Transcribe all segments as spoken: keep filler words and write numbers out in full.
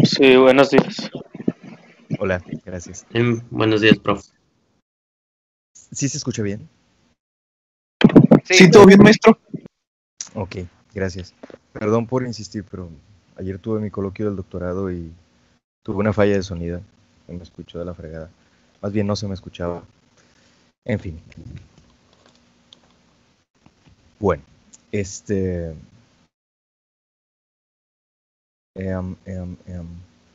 Sí, buenos días. Hola, gracias. Eh, buenos días, profe. ¿Sí se escucha bien? Sí, todo bien, maestro. Ok, gracias. Perdón por insistir, pero ayer tuve mi coloquio del doctorado y tuve una falla de sonido. Se me escuchó de la fregada. Más bien no se me escuchaba. En fin. Bueno, este... em, em, em.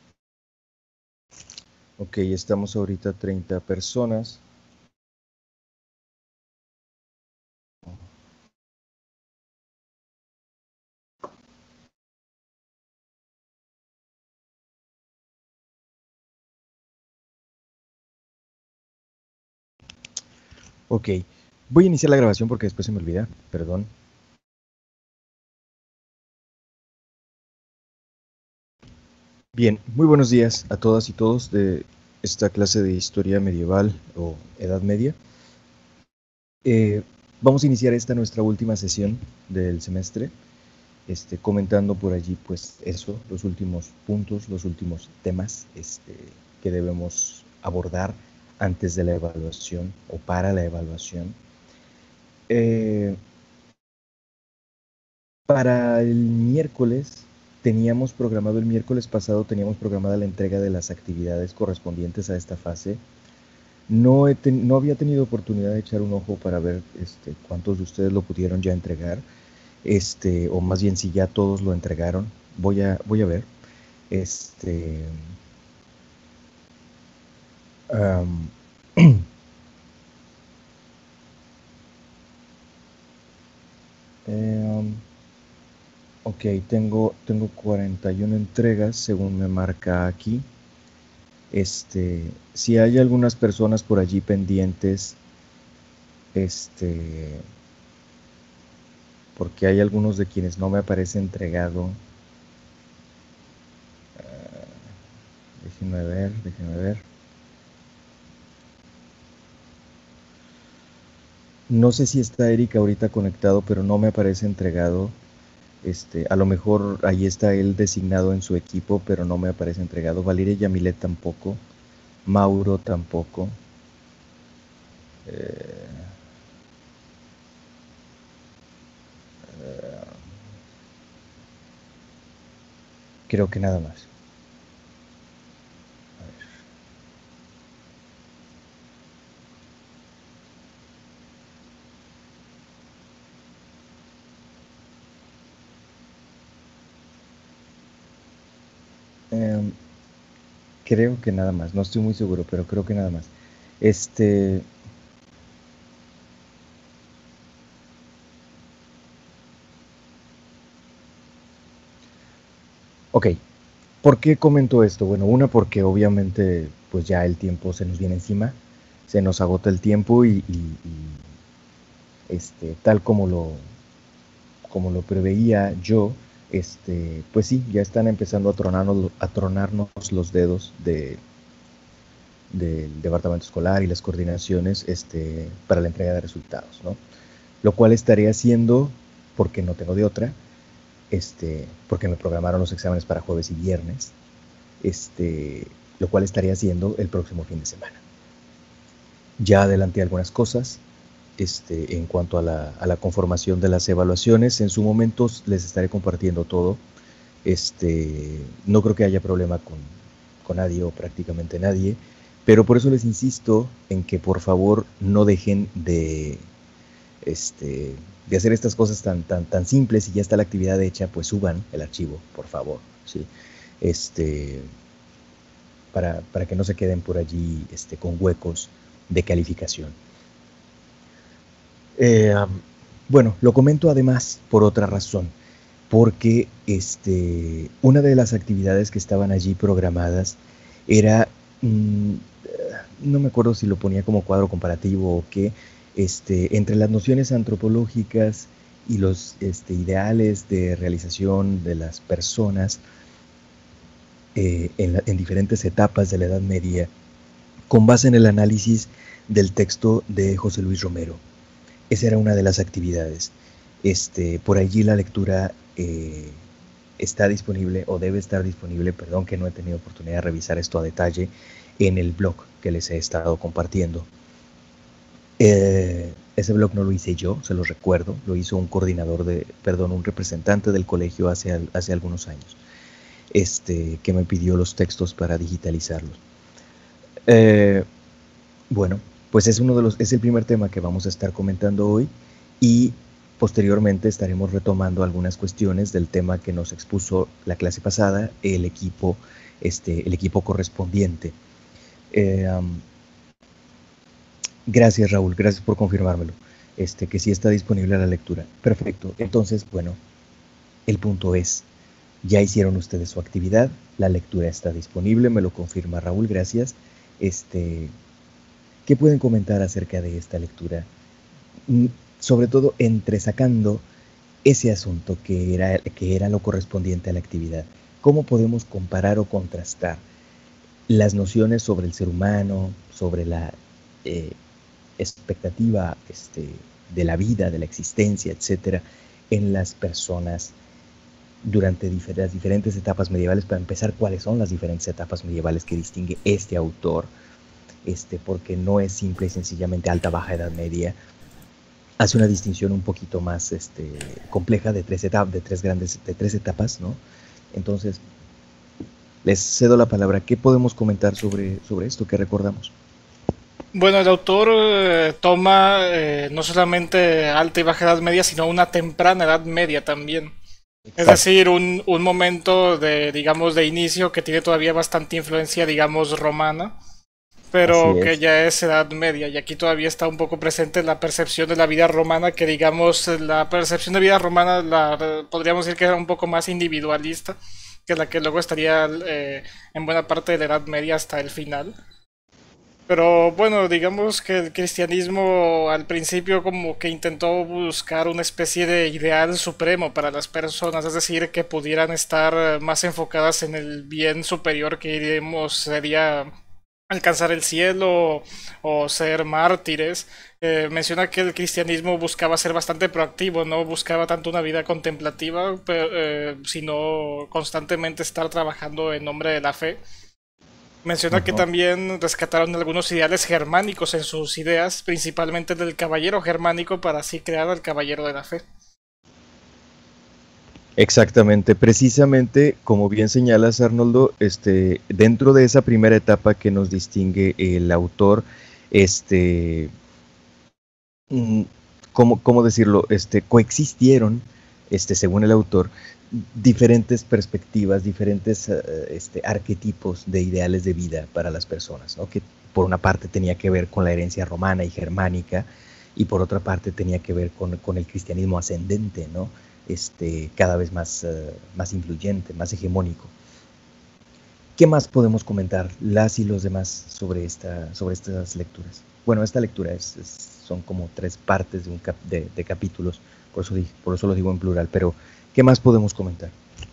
Ok, estamos ahorita treinta personas. Ok, voy a iniciar la grabación porque después se me olvida, perdón. Bien, muy buenos días a todas y todos de esta clase de historia medieval o Edad Media. Eh, vamos a iniciar esta nuestra última sesión del semestre, este, comentando por allí pues eso, los últimos puntos, los últimos temas este, que debemos abordar antes de la evaluación o para la evaluación. Eh, para el miércoles teníamos programado, el miércoles pasado teníamos programada la entrega de las actividades correspondientes a esta fase. No, he ten, no había tenido oportunidad de echar un ojo para ver este, cuántos de ustedes lo pudieron ya entregar, este, o más bien si ya todos lo entregaron. Voy a, voy a ver. Este, um, um, ok, tengo, tengo cuarenta y una entregas según me marca aquí. Este, si hay algunas personas por allí pendientes, este, porque hay algunos de quienes no me aparece entregado. Uh, déjenme ver, déjenme ver. No sé si está Erika ahorita conectado, pero no me aparece entregado. Este, a lo mejor ahí está él designado en su equipo, pero no me aparece entregado. Valeria Yamilet tampoco. Mauro tampoco. Eh, eh, creo que nada más. Eh, creo que nada más. No estoy muy seguro, pero creo que nada más. Este... Ok, ¿por qué comento esto? Bueno, una porque obviamente pues ya el tiempo se nos viene encima, se nos agota el tiempo y, y, y este, tal como lo, como lo preveía yo, este, pues sí, ya están empezando a tronarnos, a tronarnos los dedos de, del departamento escolar y las coordinaciones este, para la entrega de resultados, ¿no? Lo cual estaré haciendo porque no tengo de otra, este, porque me programaron los exámenes para jueves y viernes, este, lo cual estaría haciendo el próximo fin de semana. Ya adelanté algunas cosas este, en cuanto a la, a la conformación de las evaluaciones. En su momento les estaré compartiendo todo. Este, no creo que haya problema con, con nadie o prácticamente nadie, pero por eso les insisto en que por favor no dejen de, este, de hacer estas cosas tan, tan, tan simples y ya está la actividad hecha, pues suban el archivo, por favor, ¿sí? Este, para, para que no se queden por allí este, con huecos de calificación. Eh, bueno, lo comento además por otra razón, porque este, una de las actividades que estaban allí programadas era, mmm, no me acuerdo si lo ponía como cuadro comparativo o qué, este, entre las nociones antropológicas y los este, ideales de realización de las personas eh, en, la, en diferentes etapas de la Edad Media, con base en el análisis del texto de José Luis Romero. Esa era una de las actividades. Este, por allí la lectura eh, está disponible o debe estar disponible, perdón que no he tenido oportunidad de revisar esto a detalle, en el blog que les he estado compartiendo. Eh, ese blog no lo hice yo, se los recuerdo, lo hizo un coordinador de, perdón, un representante del colegio hace, hace algunos años, este, que me pidió los textos para digitalizarlos. Eh, bueno, pues es uno de los, es el primer tema que vamos a estar comentando hoy y posteriormente estaremos retomando algunas cuestiones del tema que nos expuso la clase pasada, el equipo, este, el equipo correspondiente. Eh, um, Gracias, Raúl, gracias por confirmármelo, este, que sí está disponible la lectura. Perfecto, entonces, bueno, el punto es, ya hicieron ustedes su actividad, la lectura está disponible, me lo confirma Raúl, gracias. Este, ¿qué pueden comentar acerca de esta lectura? Sobre todo entresacando ese asunto que era, que era lo correspondiente a la actividad. ¿Cómo podemos comparar o contrastar las nociones sobre el ser humano, sobre la... Eh, expectativa este, de la vida, de la existencia, etcétera, en las personas durante difer las diferentes etapas medievales? Para empezar, ¿cuáles son las diferentes etapas medievales que distingue este autor? Este, porque no es simple y sencillamente alta, baja, edad media. Hace una distinción un poquito más este, compleja de tres, etapas, de, tres grandes, de tres etapas, ¿no? Entonces, les cedo la palabra. ¿Qué podemos comentar sobre, sobre esto? ¿Qué recordamos? Bueno, el autor eh, toma eh, no solamente alta y baja edad media, sino una temprana edad media también. Exacto. Es decir, un, un momento de, digamos, de inicio que tiene todavía bastante influencia, digamos, romana, pero que ya es edad media. Y aquí todavía está un poco presente la percepción de la vida romana, que digamos, la percepción de vida romana la podríamos decir que era un poco más individualista que la que luego estaría eh, en buena parte de la edad media hasta el final. Pero bueno, digamos que el cristianismo al principio como que intentó buscar una especie de ideal supremo para las personas, es decir, que pudieran estar más enfocadas en el bien superior que diríamos sería alcanzar el cielo o ser mártires. Eh, menciona que el cristianismo buscaba ser bastante proactivo, no buscaba tanto una vida contemplativa, pero, eh, sino constantemente estar trabajando en nombre de la fe. Menciona uh-huh. que también rescataron algunos ideales germánicos en sus ideas, principalmente del caballero germánico, para así crear al caballero de la fe. Exactamente, precisamente como bien señalas, Arnoldo, este, dentro de esa primera etapa que nos distingue el autor, este, ¿cómo, cómo decirlo? Este, coexistieron, este, según el autor, diferentes perspectivas, diferentes uh, este, arquetipos de ideales de vida para las personas, ¿no? Que por una parte tenía que ver con la herencia romana y germánica, y por otra parte tenía que ver con, con el cristianismo ascendente, ¿no? Este, cada vez más, uh, más influyente, más hegemónico. ¿Qué más podemos comentar, las y los demás, sobre, esta, sobre estas lecturas? Bueno, esta lectura es, es, son como tres partes de, un cap, de, de capítulos, por eso, por eso lo digo en plural, pero ¿qué más podemos comentar?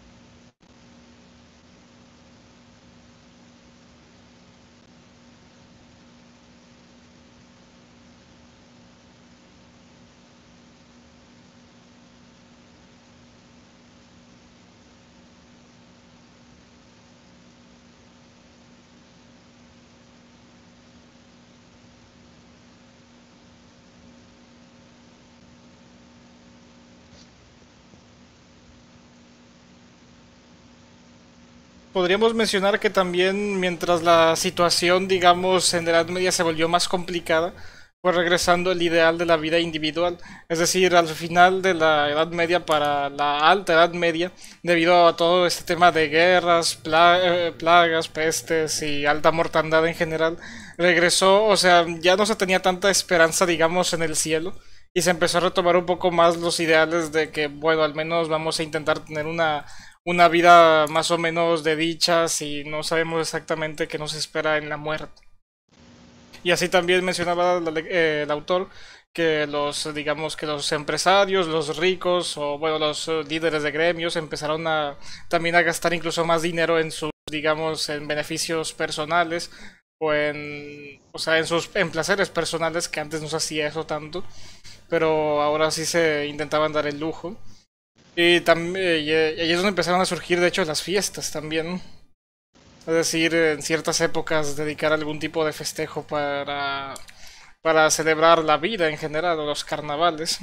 Podríamos mencionar que también mientras la situación, digamos, en la Edad Media se volvió más complicada, fue regresando el ideal de la vida individual. Es decir, al final de la Edad Media para la Alta Edad Media, debido a todo este tema de guerras, plagas, pestes y alta mortandad en general, regresó, o sea, ya no se tenía tanta esperanza, digamos, en el cielo. Y se empezó a retomar un poco más los ideales de que, bueno, al menos vamos a intentar tener una... una vida más o menos de dichas y no sabemos exactamente qué nos espera en la muerte. Y así también mencionaba la, eh, el autor que los, digamos que los empresarios, los ricos o bueno, los líderes de gremios empezaron a también a gastar incluso más dinero en sus, digamos, en beneficios personales o en, o sea, en sus en placeres personales, que antes no se hacía eso tanto, pero ahora sí se intentaban dar el lujo. Y, también, y ahí es donde empezaron a surgir, de hecho, las fiestas también. Es decir, en ciertas épocas dedicar algún tipo de festejo para, para celebrar la vida en general, o los carnavales.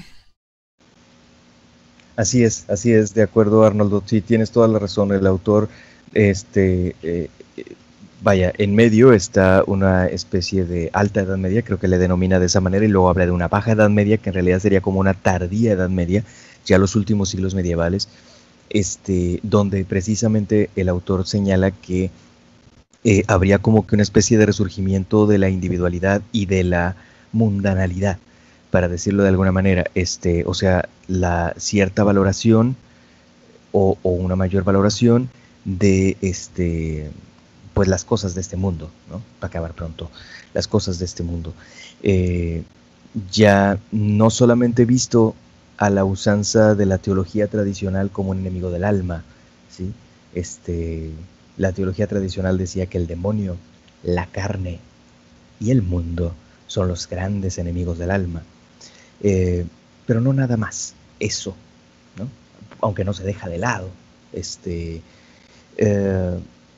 Así es, así es, de acuerdo, Arnoldo, sí, tienes toda la razón, el autor, este, eh, vaya, en medio está una especie de alta edad media, creo que le denomina de esa manera, y luego habla de una baja edad media, que en realidad sería como una tardía edad media, ya los últimos siglos medievales, este, donde precisamente el autor señala que eh, habría como que una especie de resurgimiento de la individualidad y de la mundanalidad, para decirlo de alguna manera, este, o sea, la cierta valoración o, o una mayor valoración de este, pues las cosas de este mundo, ¿no? Para acabar pronto, las cosas de este mundo. Eh, ya no solamente visto a la usanza de la teología tradicional como un enemigo del alma, ¿sí? Este, la teología tradicional decía que el demonio, la carne y el mundo son los grandes enemigos del alma. Eh, pero no nada más eso, ¿no? Aunque no se deja de lado, este, eh,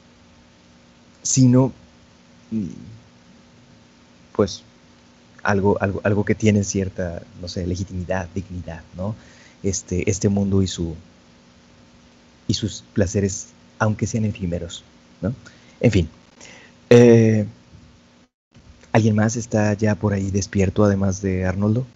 sino pues algo, algo, algo que tiene cierta, no sé, legitimidad, dignidad, ¿no? Este, este mundo y su y sus placeres, aunque sean efímeros, ¿no? En fin. Eh, ¿Alguien más está ya por ahí despierto, además de Arnoldo?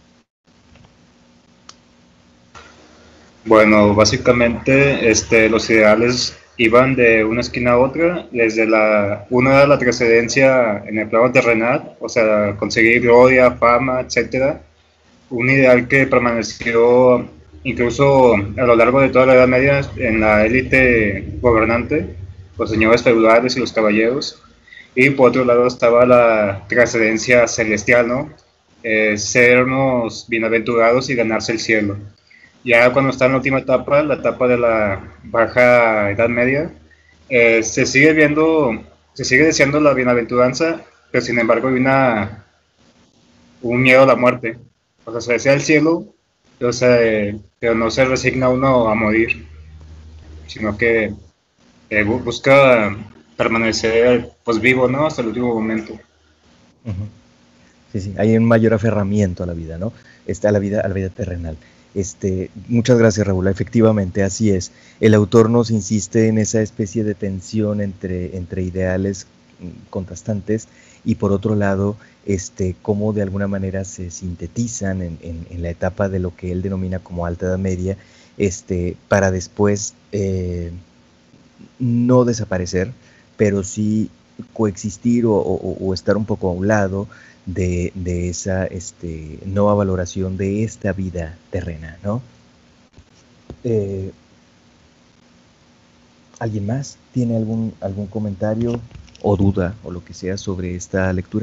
Bueno, básicamente este, los ideales iban de una esquina a otra, desde la, una era la trascendencia en el plano terrenal, o sea, conseguir gloria, fama, etcétera. Un ideal que permaneció incluso a lo largo de toda la Edad Media en la élite gobernante, los señores feudales y los caballeros. Y por otro lado estaba la trascendencia celestial, ¿no? Eh, ser unos bienaventurados y ganarse el cielo. Ya cuando está en la última etapa, la etapa de la baja Edad Media, eh, se sigue viendo, se sigue deseando la bienaventuranza, pero sin embargo hay una, un miedo a la muerte. O sea, se desea el cielo, pero, se, pero no se resigna uno a morir, sino que eh, busca permanecer pues vivo, ¿no? Hasta el último momento. Uh-huh. Sí, sí, hay un mayor aferramiento a la vida, ¿no? Está a la vida, a la vida terrenal. Este, muchas gracias, Raúl. Efectivamente, así es. El autor nos insiste en esa especie de tensión entre, entre ideales contrastantes y por otro lado, este, cómo de alguna manera se sintetizan en, en, en la etapa de lo que él denomina como Alta Edad Media, este, para después eh, no desaparecer, pero sí coexistir o, o, o estar un poco a un lado de, de esa este, nueva valoración de esta vida terrena, ¿no? Eh, ¿Alguien más tiene algún, algún comentario o duda o lo que sea sobre esta lectura?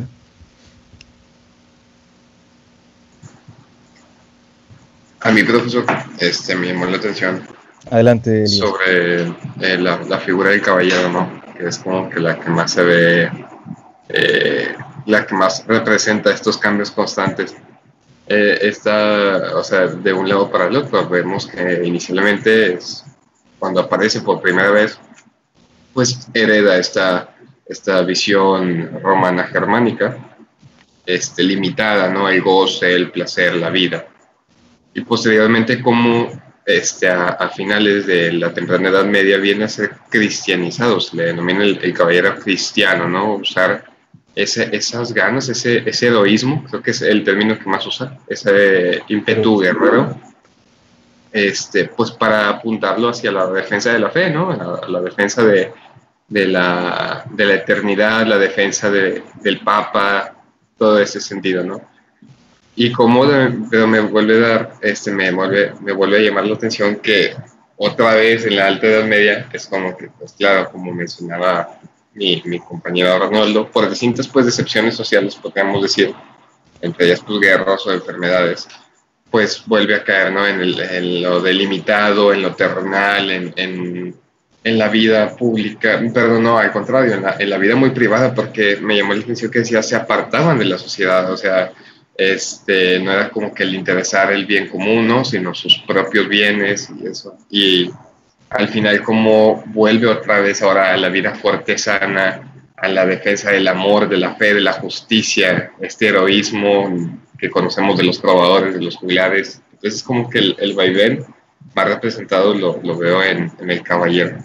A mí, profesor, este, me llamó la atención. Adelante, Elías. Sobre eh, la, la figura del caballero, ¿no? Que es como que la que más se ve, eh, la que más representa estos cambios constantes. Eh, está, o sea, de un lado para el otro, vemos que inicialmente es cuando aparece por primera vez, pues hereda esta, esta visión romana germánica, este, limitada, ¿no? El goce, el placer, la vida. Y posteriormente como este, a, a finales de la temprana Edad Media viene a ser cristianizado, se le denomina el, el caballero cristiano, ¿no? Usar ese, esas ganas, ese, ese heroísmo, creo que es el término que más usa, ese ímpetu guerrero, este, pues para apuntarlo hacia la defensa de la fe, ¿no? La, la defensa de, de, la, de la eternidad, la defensa de, del Papa, todo ese sentido, ¿no? Y como pero me vuelve a dar, este, me vuelve, me vuelve a llamar la atención que otra vez en la Alta Edad Media es como que, pues claro, como mencionaba mi, mi compañero Arnoldo, por distintas pues decepciones sociales, podríamos decir, entre ellas pues guerras o enfermedades, pues vuelve a caer, ¿no? En, el, en lo delimitado, en lo terrenal, en, en, en la vida pública, perdón, no, al contrario, en la, en la vida muy privada, porque me llamó la atención que decía, se apartaban de la sociedad, o sea, este, no era como que el interesar el bien común, ¿no? Sino sus propios bienes y eso. Y al final como vuelve otra vez ahora a la vida fuerte, sana, a la defensa del amor, de la fe, de la justicia, este heroísmo que conocemos de los trovadores, de los juglares. Entonces es como que el, el vaivén más representado lo, lo veo en, en el caballero.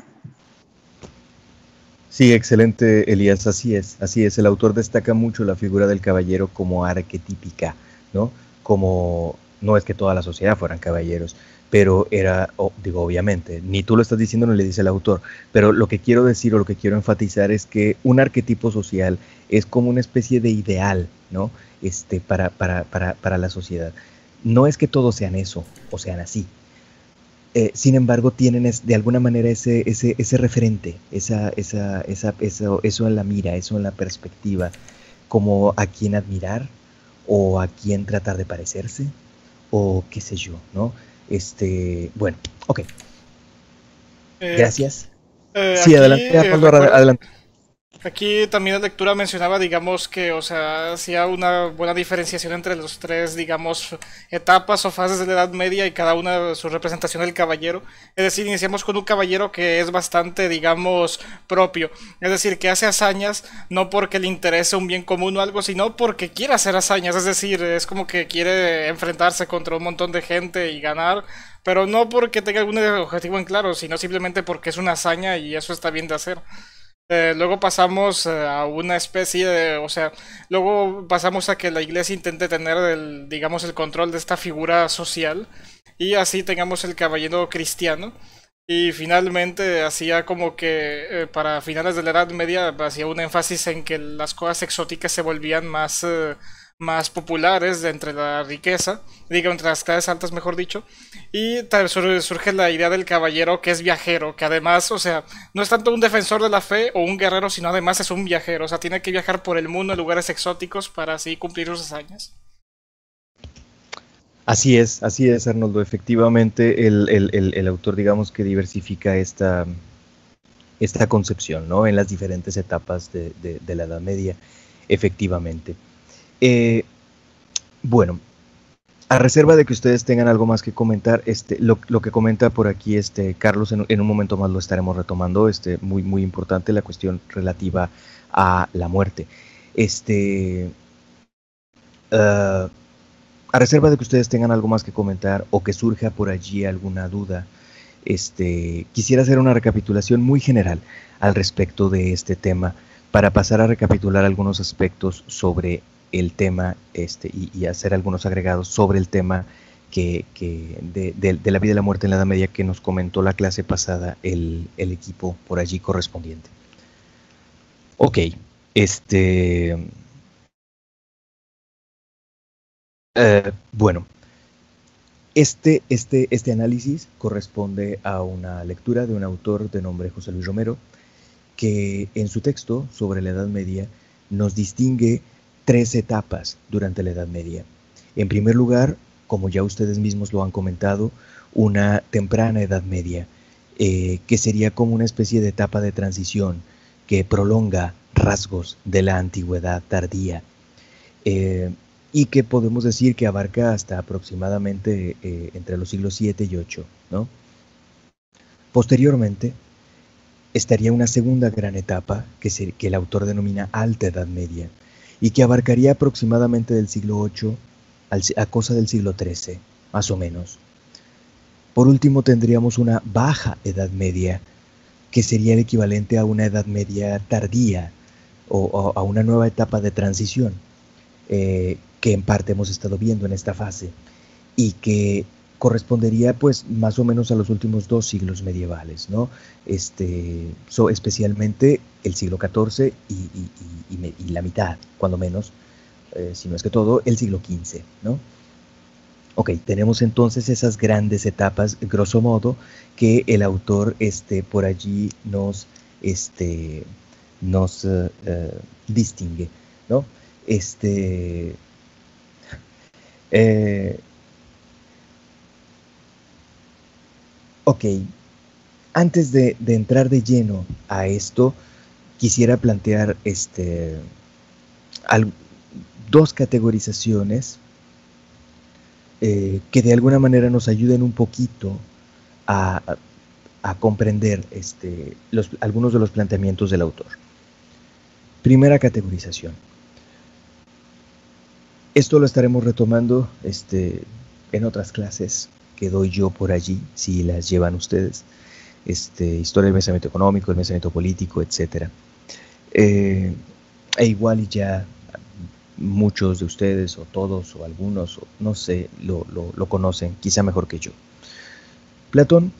Sí, excelente, Elías, así es, así es. El autor destaca mucho la figura del caballero como arquetípica, ¿no? Como, no es que toda la sociedad fueran caballeros, pero era, oh, digo, obviamente, ni tú lo estás diciendo ni le dice el autor, pero lo que quiero decir o lo que quiero enfatizar es que un arquetipo social es como una especie de ideal, ¿no? Este, para, para, para, para la sociedad. No es que todos sean eso, o sean así. Eh, sin embargo, tienen es, de alguna manera ese, ese, ese referente, esa, esa, esa, eso, eso en la mira, eso en la perspectiva, como a quién admirar o a quién tratar de parecerse o qué sé yo, ¿no? Este, bueno, ok. Eh, Gracias. eh, sí, aquí, adelante, eh, Arnoldo, recuerda- adelante. Aquí también la lectura mencionaba, digamos, que, o sea, hacía una buena diferenciación entre los tres, digamos, etapas o fases de la Edad Media y cada una su representación del caballero. Es decir, iniciamos con un caballero que es bastante, digamos, propio. Es decir, que hace hazañas no porque le interese un bien común o algo, sino porque quiere hacer hazañas. Es decir, es como que quiere enfrentarse contra un montón de gente y ganar, pero no porque tenga algún objetivo en claro, sino simplemente porque es una hazaña y eso está bien de hacer. Eh, luego pasamos eh, a una especie de, o sea, luego pasamos a que la iglesia intente tener el, digamos, el control de esta figura social y así tengamos el caballero cristiano. Y finalmente hacía como que eh, para finales de la Edad Media hacía un énfasis en que las cosas exóticas se volvían más, eh, más populares de entre la riqueza, digo, entre las clases altas, mejor dicho. Y tal vez sur- surge la idea del caballero que es viajero, que además, o sea, no es tanto un defensor de la fe o un guerrero, sino además es un viajero, o sea, tiene que viajar por el mundo en lugares exóticos para así cumplir sus hazañas. Así es, así es, Arnoldo. Efectivamente, el, el, el, el autor, digamos, que diversifica esta, esta concepción, ¿no? En las diferentes etapas de, de, de la Edad Media, efectivamente. Eh, bueno, a reserva de que ustedes tengan algo más que comentar, este, lo, lo que comenta por aquí este, Carlos, en, en un momento más lo estaremos retomando, este, muy, muy importante la cuestión relativa a la muerte. Este, uh, a reserva de que ustedes tengan algo más que comentar o que surja por allí alguna duda, este, quisiera hacer una recapitulación muy general al respecto de este tema para pasar a recapitular algunos aspectos sobre el tema este, y, y hacer algunos agregados sobre el tema que, que de, de, de la vida y la muerte en la Edad Media que nos comentó la clase pasada el, el equipo por allí correspondiente. Ok, este... Uh, bueno, este, este, este análisis corresponde a una lectura de un autor de nombre José Luis Romero, que en su texto sobre la Edad Media nos distingue tres etapas durante la Edad Media. En primer lugar, como ya ustedes mismos lo han comentado, una temprana Edad Media, eh, que sería como una especie de etapa de transición que prolonga rasgos de la antigüedad tardía. Eh, y que podemos decir que abarca hasta aproximadamente eh, entre los siglos siete y ocho, ¿no? Posteriormente, estaría una segunda gran etapa que, se, que el autor denomina Alta Edad Media y que abarcaría aproximadamente del siglo ocho al, a cosa del siglo trece, más o menos. Por último, tendríamos una Baja Edad Media, que sería el equivalente a una Edad Media tardía o, o a una nueva etapa de transición. Eh, que en parte hemos estado viendo en esta fase y que correspondería pues más o menos a los últimos dos siglos medievales, ¿no? Este, so, especialmente el siglo catorce y, y, y, y la mitad, cuando menos, eh, si no es que todo, el siglo quince, ¿no? Ok, tenemos entonces esas grandes etapas, grosso modo, que el autor este, por allí nos, este, nos uh, uh, distingue, ¿no? Este... Eh, ok, antes de, de entrar de lleno a esto, quisiera plantear este, al, dos categorizaciones eh, que de alguna manera nos ayuden un poquito a, a, a comprender este, los, algunos de los planteamientos del autor. Primera categorización. Esto lo estaremos retomando este, en otras clases que doy yo por allí, si las llevan ustedes. Este, historia del pensamiento económico, el pensamiento político, etcétera. Eh, e igual y ya muchos de ustedes, o todos, o algunos, o no sé, lo, lo, lo conocen, quizá mejor que yo. Platón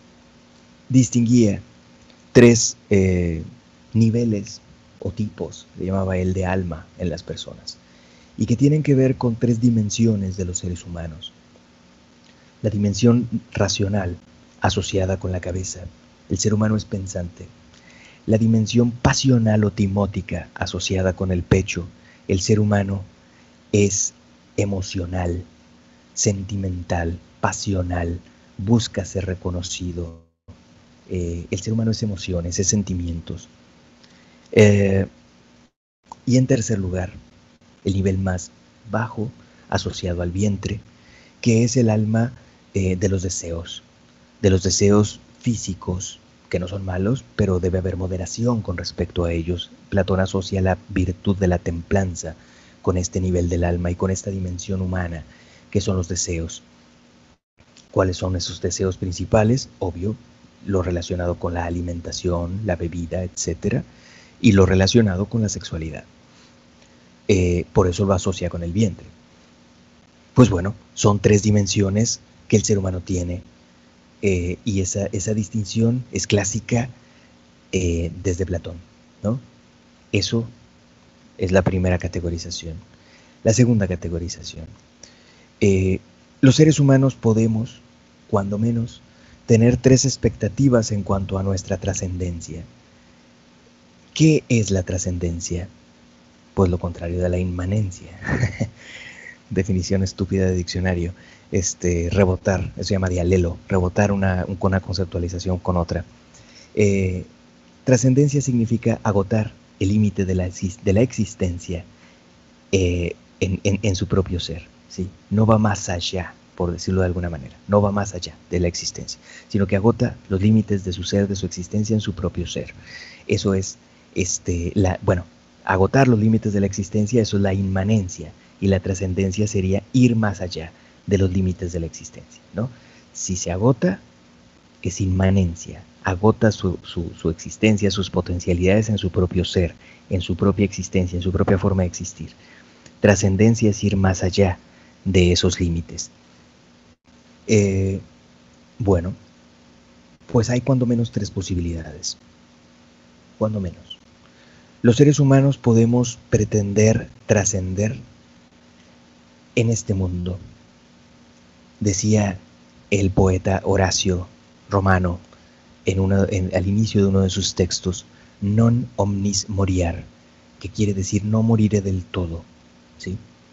distinguía tres eh, niveles o tipos, le llamaba él, de alma en las personas, y que tienen que ver con tres dimensiones de los seres humanos. La dimensión racional, asociada con la cabeza, el ser humano es pensante. La dimensión pasional o timótica, asociada con el pecho, el ser humano es emocional, sentimental, pasional, busca ser reconocido. Eh, el ser humano es emociones, es sentimientos. Eh, y en tercer lugar, el nivel más bajo, asociado al vientre, que es el alma eh, de los deseos, de los deseos físicos, que no son malos, pero debe haber moderación con respecto a ellos. Platón asocia la virtud de la templanza con este nivel del alma y con esta dimensión humana, que son los deseos. ¿Cuáles son esos deseos principales? Obvio, lo relacionado con la alimentación, la bebida, etcétera, y lo relacionado con la sexualidad. Eh, por eso lo asocia con el vientre. Pues bueno, son tres dimensiones que el ser humano tiene. Eh, y esa, esa distinción es clásica eh, desde Platón, ¿no? Eso es la primera categorización. La segunda categorización. Eh, los seres humanos podemos, cuando menos, tener tres expectativas en cuanto a nuestra trascendencia. ¿Qué es la trascendencia? Pues lo contrario de la inmanencia. Definición estúpida de diccionario. Este, rebotar, eso se llama dialelo, rebotar una, una conceptualización con otra. Eh, trascendencia significa agotar el límite de la, de la existencia eh, en, en, en su propio ser, ¿sí? No va más allá, por decirlo de alguna manera, no va más allá de la existencia, sino que agota los límites de su ser, de su existencia en su propio ser. Eso es, este, la, bueno, agotar los límites de la existencia, eso es la inmanencia, y la trascendencia sería ir más allá de los límites de la existencia, ¿no? Si se agota, es inmanencia, agota su, su, su existencia, sus potencialidades en su propio ser, en su propia existencia, en su propia forma de existir. Trascendencia es ir más allá de esos límites. Eh, bueno, pues hay cuando menos tres posibilidades, cuando menos. Los seres humanos podemos pretender trascender en este mundo. Decía el poeta Horacio Romano en una, en, al inicio de uno de sus textos, non omnis moriar, que quiere decir no moriré del todo, ¿sí?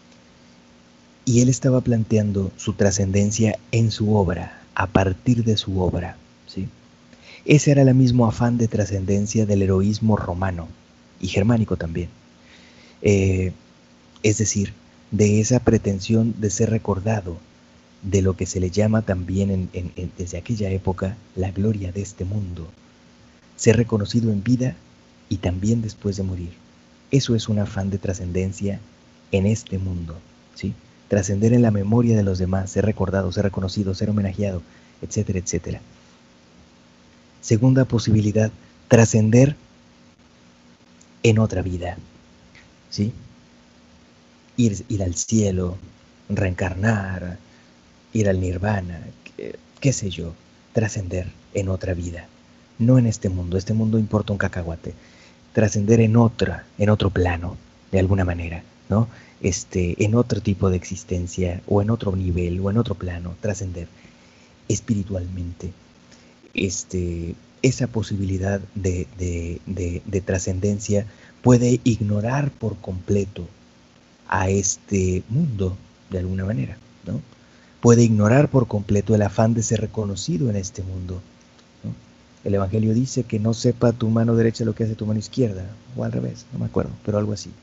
Y él estaba planteando su trascendencia en su obra, a partir de su obra, ¿sí? Ese era el mismo afán de trascendencia del heroísmo romano y germánico también. Eh, es decir, de esa pretensión de ser recordado, de lo que se le llama también en, en, en, desde aquella época la gloria de este mundo, ser reconocido en vida y también después de morir. Eso es un afán de trascendencia en este mundo, ¿sí? Trascender en la memoria de los demás, ser recordado, ser reconocido, ser homenajeado, etcétera, etcétera. Segunda posibilidad, trascender en otra vida, ¿sí? Ir, ir al cielo, reencarnar, ir al nirvana, qué, qué sé yo, trascender en otra vida, no en este mundo. Este mundo importa un cacahuate. Trascender en otra, en otro plano, de alguna manera, ¿no? Este, en otro tipo de existencia, o en otro nivel, o en otro plano, trascender espiritualmente. Este, esa posibilidad de, de, de, de trascendencia puede ignorar por completo a este mundo, de alguna manera, ¿no? Puede ignorar por completo el afán de ser reconocido en este mundo, ¿no? El Evangelio dice que no sepa tu mano derecha lo que hace tu mano izquierda, o al revés, no me acuerdo, pero algo así.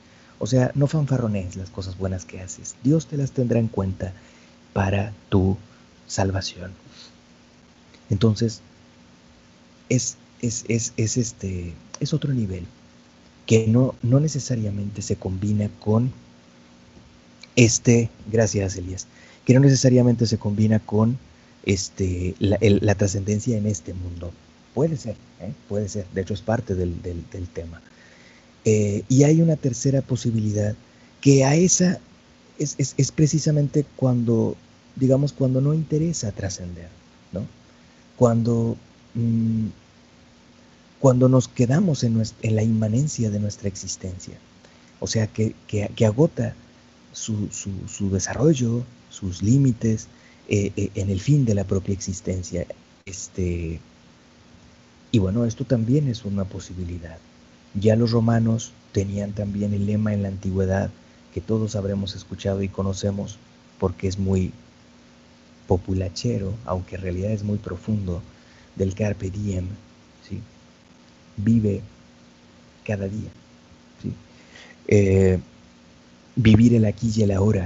O sea, no fanfarronees las cosas buenas que haces. Dios te las tendrá en cuenta para tu salvación. Entonces, es, es, es, es, este, es otro nivel que no, no necesariamente se combina con este, gracias Elías, que no necesariamente se combina con este, la, el, la trascendencia en este mundo. Puede ser, ¿eh? puede ser, de hecho es parte del, del, del tema. Eh, y hay una tercera posibilidad, que a esa es, es, es precisamente cuando, digamos, cuando no interesa trascender, ¿no? Cuando, mmm, cuando nos quedamos en, nuestra, en la inmanencia de nuestra existencia, o sea, que, que, que agota su, su, su desarrollo, sus límites, eh, eh, en el fin de la propia existencia. Este, y bueno, esto también es una posibilidad. Ya los romanos tenían también el lema en la antigüedad que todos habremos escuchado y conocemos porque es muy populachero, aunque en realidad es muy profundo, del carpe diem, ¿sí? Vive cada día, ¿sí? Eh, vivir el aquí y el ahora.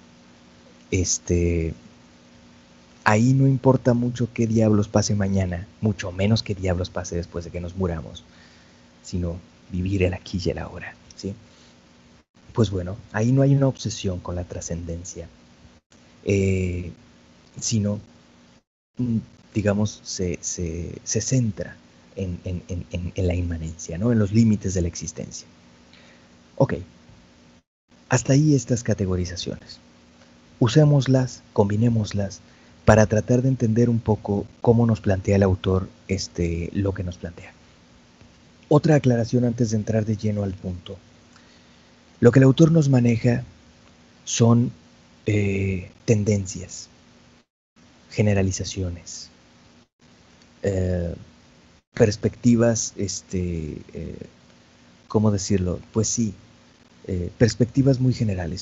Este, ahí no importa mucho qué diablos pase mañana, mucho menos qué diablos pase después de que nos muramos, sino vivir el aquí y el ahora, ¿sí? Pues bueno, ahí no hay una obsesión con la trascendencia, eh, sino, digamos, se, se, se centra en, en, en, en la inmanencia, ¿no? En los límites de la existencia. Ok, hasta ahí estas categorizaciones. Usémoslas, combinémoslas para tratar de entender un poco cómo nos plantea el autor este, lo que nos plantea. Otra aclaración antes de entrar de lleno al punto. Lo que el autor nos maneja son eh, tendencias, generalizaciones, eh, perspectivas, este, eh, ¿cómo decirlo? Pues sí, eh, perspectivas muy generales.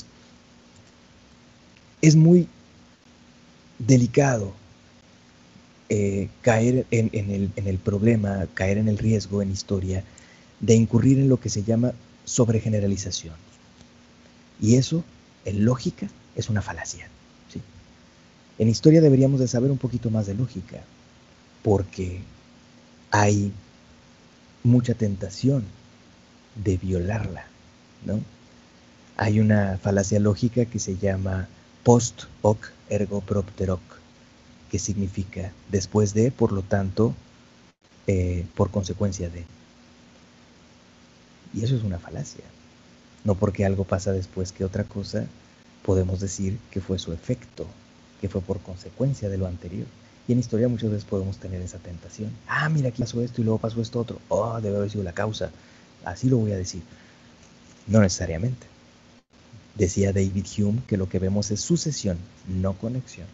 Es muy delicado eh, caer en, en, el, en el problema, caer en el riesgo en historia de incurrir en lo que se llama sobregeneralización. Y eso, en lógica, es una falacia, ¿sí? En historia deberíamos de saber un poquito más de lógica, porque hay mucha tentación de violarla, ¿no? Hay una falacia lógica que se llama post hoc ergo propter hoc, que significa después de, por lo tanto, eh, por consecuencia de. Y eso es una falacia. No porque algo pasa después que otra cosa, podemos decir que fue su efecto, que fue por consecuencia de lo anterior. Y en historia muchas veces podemos tener esa tentación. Ah, mira, aquí pasó esto y luego pasó esto otro. Oh, debe haber sido la causa. Así lo voy a decir. No necesariamente. Decía David Hume que lo que vemos es sucesión, no conexión.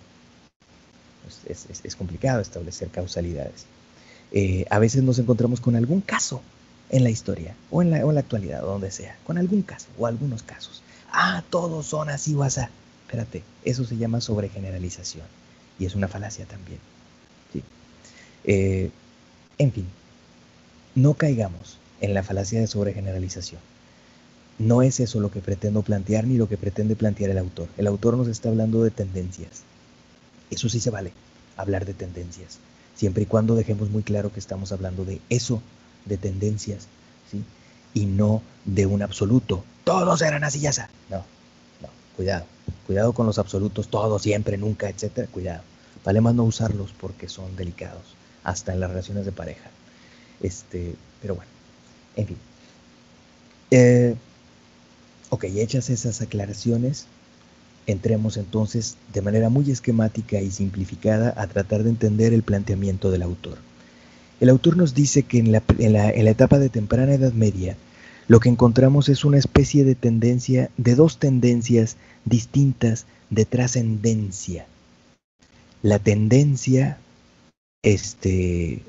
Es, es, es complicado establecer causalidades. Eh, a veces nos encontramos con algún caso en la historia, o en la, o en la actualidad, o donde sea, con algún caso, o algunos casos. Ah, todos son así o asá. Espérate, eso se llama sobregeneralización, y es una falacia también, ¿sí? Eh, en fin, no caigamos en la falacia de sobregeneralización. No es eso lo que pretendo plantear, ni lo que pretende plantear el autor. El autor nos está hablando de tendencias. Eso sí se vale, hablar de tendencias, siempre y cuando dejemos muy claro que estamos hablando de eso, de tendencias, ¿sí? Y no de un absoluto. Todos eran así y así. No, no, cuidado. Cuidado con los absolutos, todos, siempre, nunca, etcétera. Cuidado. Vale más no usarlos porque son delicados, hasta en las relaciones de pareja. Este, pero bueno, en fin. Eh, ok, hechas esas aclaraciones, entremos entonces de manera muy esquemática y simplificada a tratar de entender el planteamiento del autor. El autor nos dice que en la, en, la, en la etapa de temprana Edad Media lo que encontramos es una especie de tendencia, de dos tendencias distintas de trascendencia. La tendencia este,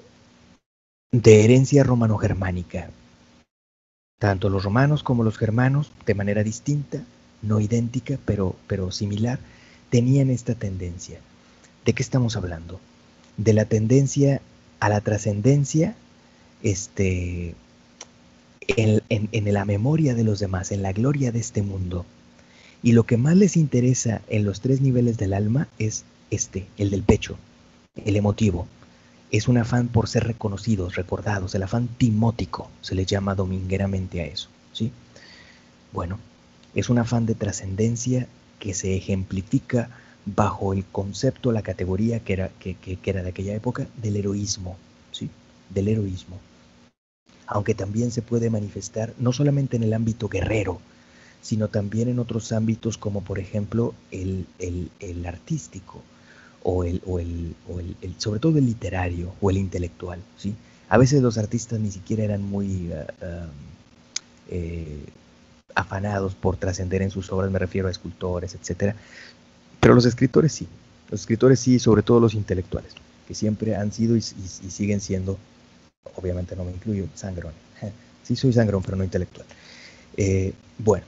de herencia romano-germánica. Tanto los romanos como los germanos, de manera distinta, no idéntica, pero, pero similar, tenían esta tendencia. ¿De qué estamos hablando? De la tendencia a la trascendencia este, en, en, en la memoria de los demás, en la gloria de este mundo. Y lo que más les interesa en los tres niveles del alma es este, el del pecho, el emotivo. Es un afán por ser reconocidos, recordados, el afán timótico, se les llama domingueramente a eso, ¿sí? Bueno, es un afán de trascendencia que se ejemplifica bajo el concepto, la categoría que era, que, que, que era de aquella época, del heroísmo, ¿sí? Del heroísmo. Aunque también se puede manifestar no solamente en el ámbito guerrero, sino también en otros ámbitos como por ejemplo el, el, el artístico, o el, o, el, o el, el, sobre todo el literario o el intelectual, ¿sí? A veces los artistas ni siquiera eran muy uh, uh, eh, afanados por trascender en sus obras, me refiero a escultores, etcétera. Pero los escritores sí, los escritores sí, sobre todo los intelectuales, que siempre han sido y, y, y siguen siendo, obviamente no me incluyo, sangrón. Sí soy sangrón, pero no intelectual. Eh, bueno,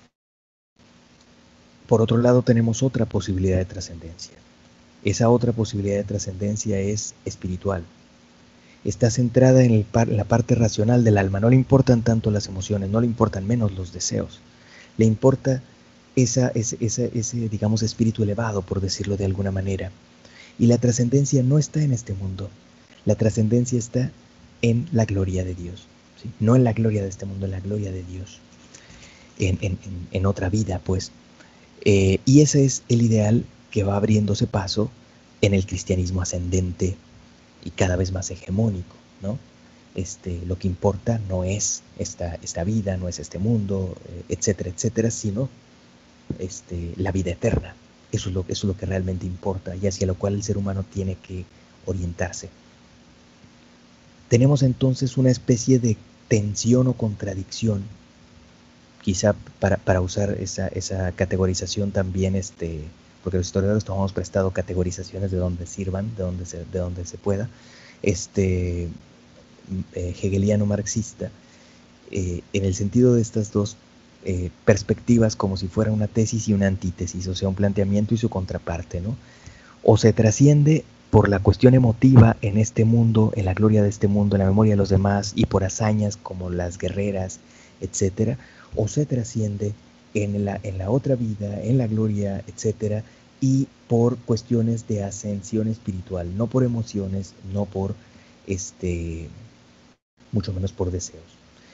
por otro lado tenemos otra posibilidad de trascendencia. Esa otra posibilidad de trascendencia es espiritual. Está centrada en, el par, en la parte racional del alma. No le importan tanto las emociones, no le importan menos los deseos. Le importa esa, ese, ese, ese, digamos, espíritu elevado, por decirlo de alguna manera. Y la trascendencia no está en este mundo. La trascendencia está en la gloria de Dios, ¿sí? No en la gloria de este mundo, en la gloria de Dios. En, en, en, en otra vida, pues. Eh, y ese es el ideal que va abriéndose paso en el cristianismo ascendente y cada vez más hegemónico, ¿no? Este, lo que importa no es esta, esta vida, no es este mundo, eh, etcétera, etcétera, sino este, la vida eterna. Eso es, lo, eso es lo que realmente importa y hacia lo cual el ser humano tiene que orientarse. Tenemos entonces una especie de tensión o contradicción, quizá para, para usar esa, esa categorización también, este, porque los historiadores tomamos prestado categorizaciones de donde sirvan, de donde se, de donde se pueda, este, eh, hegeliano marxista, eh, en el sentido de estas dos eh, perspectivas como si fuera una tesis y una antítesis, o sea, un planteamiento y su contraparte, ¿no? O se trasciende por la cuestión emotiva en este mundo, en la gloria de este mundo, en la memoria de los demás, y por hazañas como las guerreras, etcétera, o se trasciende en la, en la otra vida, en la gloria, etcétera, y por cuestiones de ascensión espiritual, no por emociones, no por, este, mucho menos por deseos.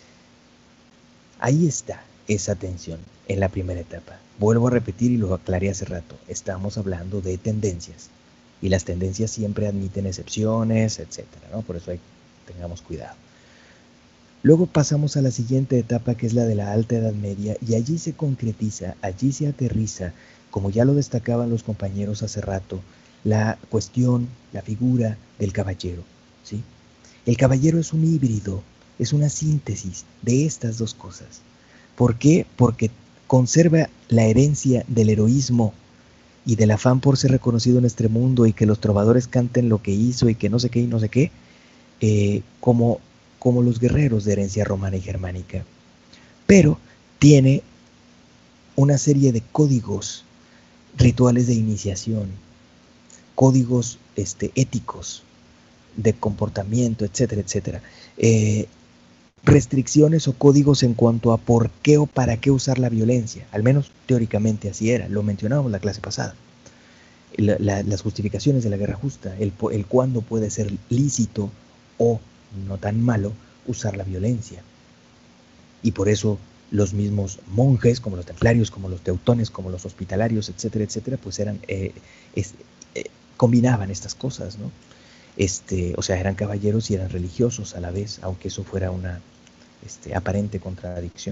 Ahí está esa tensión en la primera etapa. Vuelvo a repetir y lo aclaré hace rato, estamos hablando de tendencias, y las tendencias siempre admiten excepciones, etcétera, ¿no? Por eso hay, tengamos cuidado. Luego pasamos a la siguiente etapa, que es la de la Alta Edad Media, y allí se concretiza, allí se aterriza, como ya lo destacaban los compañeros hace rato, la cuestión, la figura del caballero, ¿sí? El caballero es un híbrido, es una síntesis de estas dos cosas. ¿Por qué? Porque conserva la herencia del heroísmo y del afán por ser reconocido en este mundo y que los trovadores canten lo que hizo y que no sé qué y no sé qué, eh, como... como los guerreros de herencia romana y germánica, pero tiene una serie de códigos rituales de iniciación, códigos este, éticos de comportamiento, etcétera, etcétera, eh, restricciones o códigos en cuanto a por qué o para qué usar la violencia, al menos teóricamente así era, lo mencionábamos la clase pasada, la, la, las justificaciones de la guerra justa, el, el cuándo puede ser lícito o no tan malo usar la violencia. Y por eso los mismos monjes, como los templarios, como los teutones, como los hospitalarios, etcétera, etcétera, pues eran eh, es, eh, combinaban estas cosas, ¿no? Este, o sea, eran caballeros y eran religiosos a la vez, aunque eso fuera una este, aparente contradicción.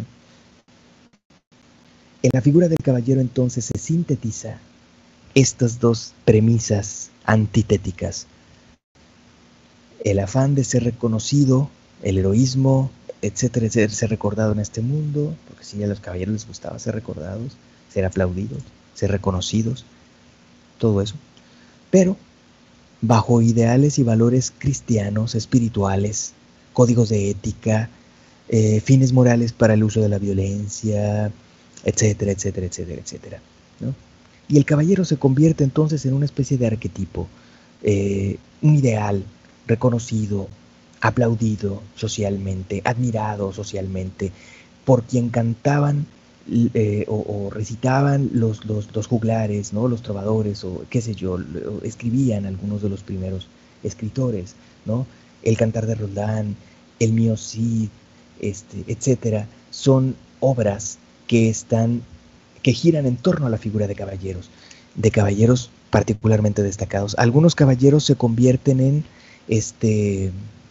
En la figura del caballero entonces se sintetiza estas dos premisas antitéticas: el afán de ser reconocido, el heroísmo, etcétera, etcétera, ser recordado en este mundo, porque sí, a los caballeros les gustaba ser recordados, ser aplaudidos, ser reconocidos, todo eso, pero bajo ideales y valores cristianos, espirituales, códigos de ética, eh, fines morales para el uso de la violencia, etcétera, etcétera, etcétera, etcétera, ¿no? Y el caballero se convierte entonces en una especie de arquetipo, eh, un ideal reconocido, aplaudido socialmente, admirado socialmente, por quien cantaban eh, o, o recitaban los, los, los juglares, ¿no? Los trovadores, o qué sé yo, o escribían algunos de los primeros escritores, ¿no? El Cantar de Roldán, el Mío Cid, este, etcétera, son obras que están, que giran en torno a la figura de caballeros, de caballeros particularmente destacados. Algunos caballeros se convierten en, este,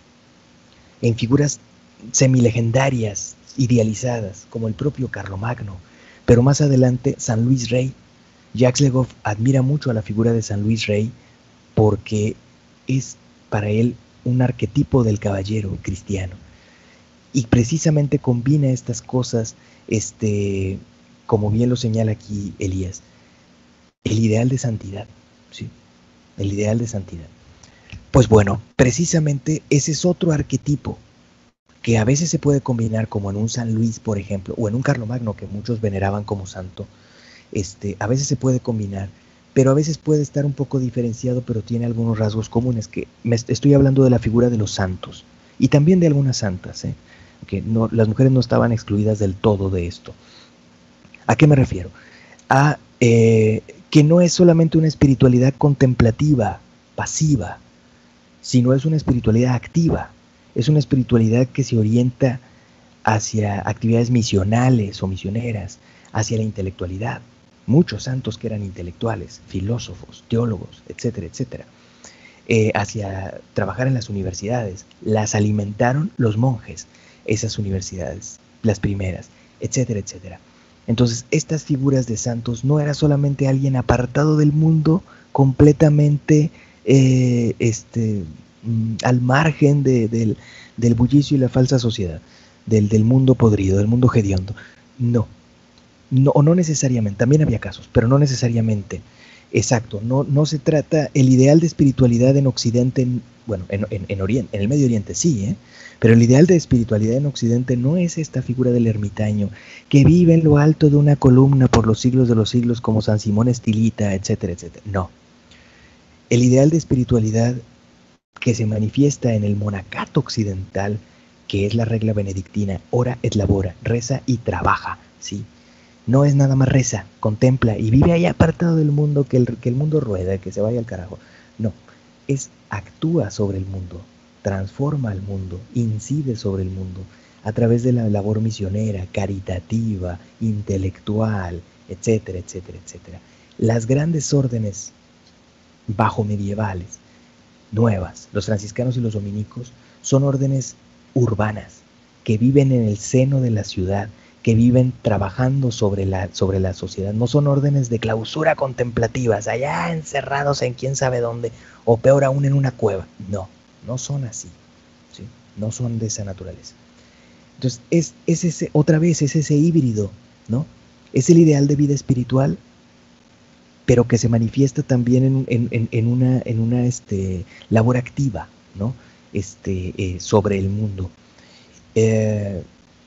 en figuras semilegendarias, idealizadas, como el propio Carlomagno, pero más adelante San Luis Rey. Jacques Le Goff admira mucho a la figura de San Luis Rey porque es para él un arquetipo del caballero cristiano, y precisamente combina estas cosas, este, como bien lo señala aquí Elías, el ideal de santidad, ¿sí? El ideal de santidad. Pues bueno, precisamente ese es otro arquetipo que a veces se puede combinar, como en un San Luis, por ejemplo, o en un Carlomagno que muchos veneraban como santo. Este, a veces se puede combinar, pero a veces puede estar un poco diferenciado, pero tiene algunos rasgos comunes, que me estoy hablando de la figura de los santos, y también de algunas santas, ¿eh? Que no, las mujeres no estaban excluidas del todo de esto. ¿A qué me refiero? A eh, que no es solamente una espiritualidad contemplativa, pasiva, sino es una espiritualidad activa. Es una espiritualidad que se orienta hacia actividades misionales o misioneras, hacia la intelectualidad. Muchos santos que eran intelectuales, filósofos, teólogos, etcétera, etcétera. Eh, hacia trabajar en las universidades. Las alimentaron los monjes, esas universidades, las primeras, etcétera, etcétera. Entonces, estas figuras de santos no era solamente alguien apartado del mundo, completamente eh, este, al margen de, del, del bullicio y la falsa sociedad, del, del mundo podrido, del mundo hediondo. No, no, o no necesariamente, también había casos, pero no necesariamente. Exacto, no, no se trata, el ideal de espiritualidad en Occidente, en, bueno, en, en, en, Oriente, en el Medio Oriente sí, ¿eh? Pero el ideal de espiritualidad en Occidente no es esta figura del ermitaño que vive en lo alto de una columna por los siglos de los siglos como San Simón Estilita, etcétera, etcétera. No. El ideal de espiritualidad que se manifiesta en el monacato occidental, que es la regla benedictina, ora et labora, reza y trabaja, ¿sí? No es nada más reza, contempla y vive ahí apartado del mundo, que el, que el mundo rueda, que se vaya al carajo. No, es actúa sobre el mundo, transforma al mundo, incide sobre el mundo a través de la labor misionera, caritativa, intelectual, etcétera, etcétera, etcétera. Las grandes órdenes bajo medievales, nuevas, los franciscanos y los dominicos, son órdenes urbanas que viven en el seno de la ciudad, que viven trabajando sobre la, sobre la sociedad. No son órdenes de clausura contemplativas, allá encerrados en quién sabe dónde, o peor aún en una cueva. No, no son así, ¿sí? No son de esa naturaleza. Entonces, es, es ese, otra vez, es ese híbrido, ¿no? Es el ideal de vida espiritual, pero que se manifiesta también en, en, en, en una, en una este, labor activa, ¿no? Este, eh, sobre el mundo. Eh,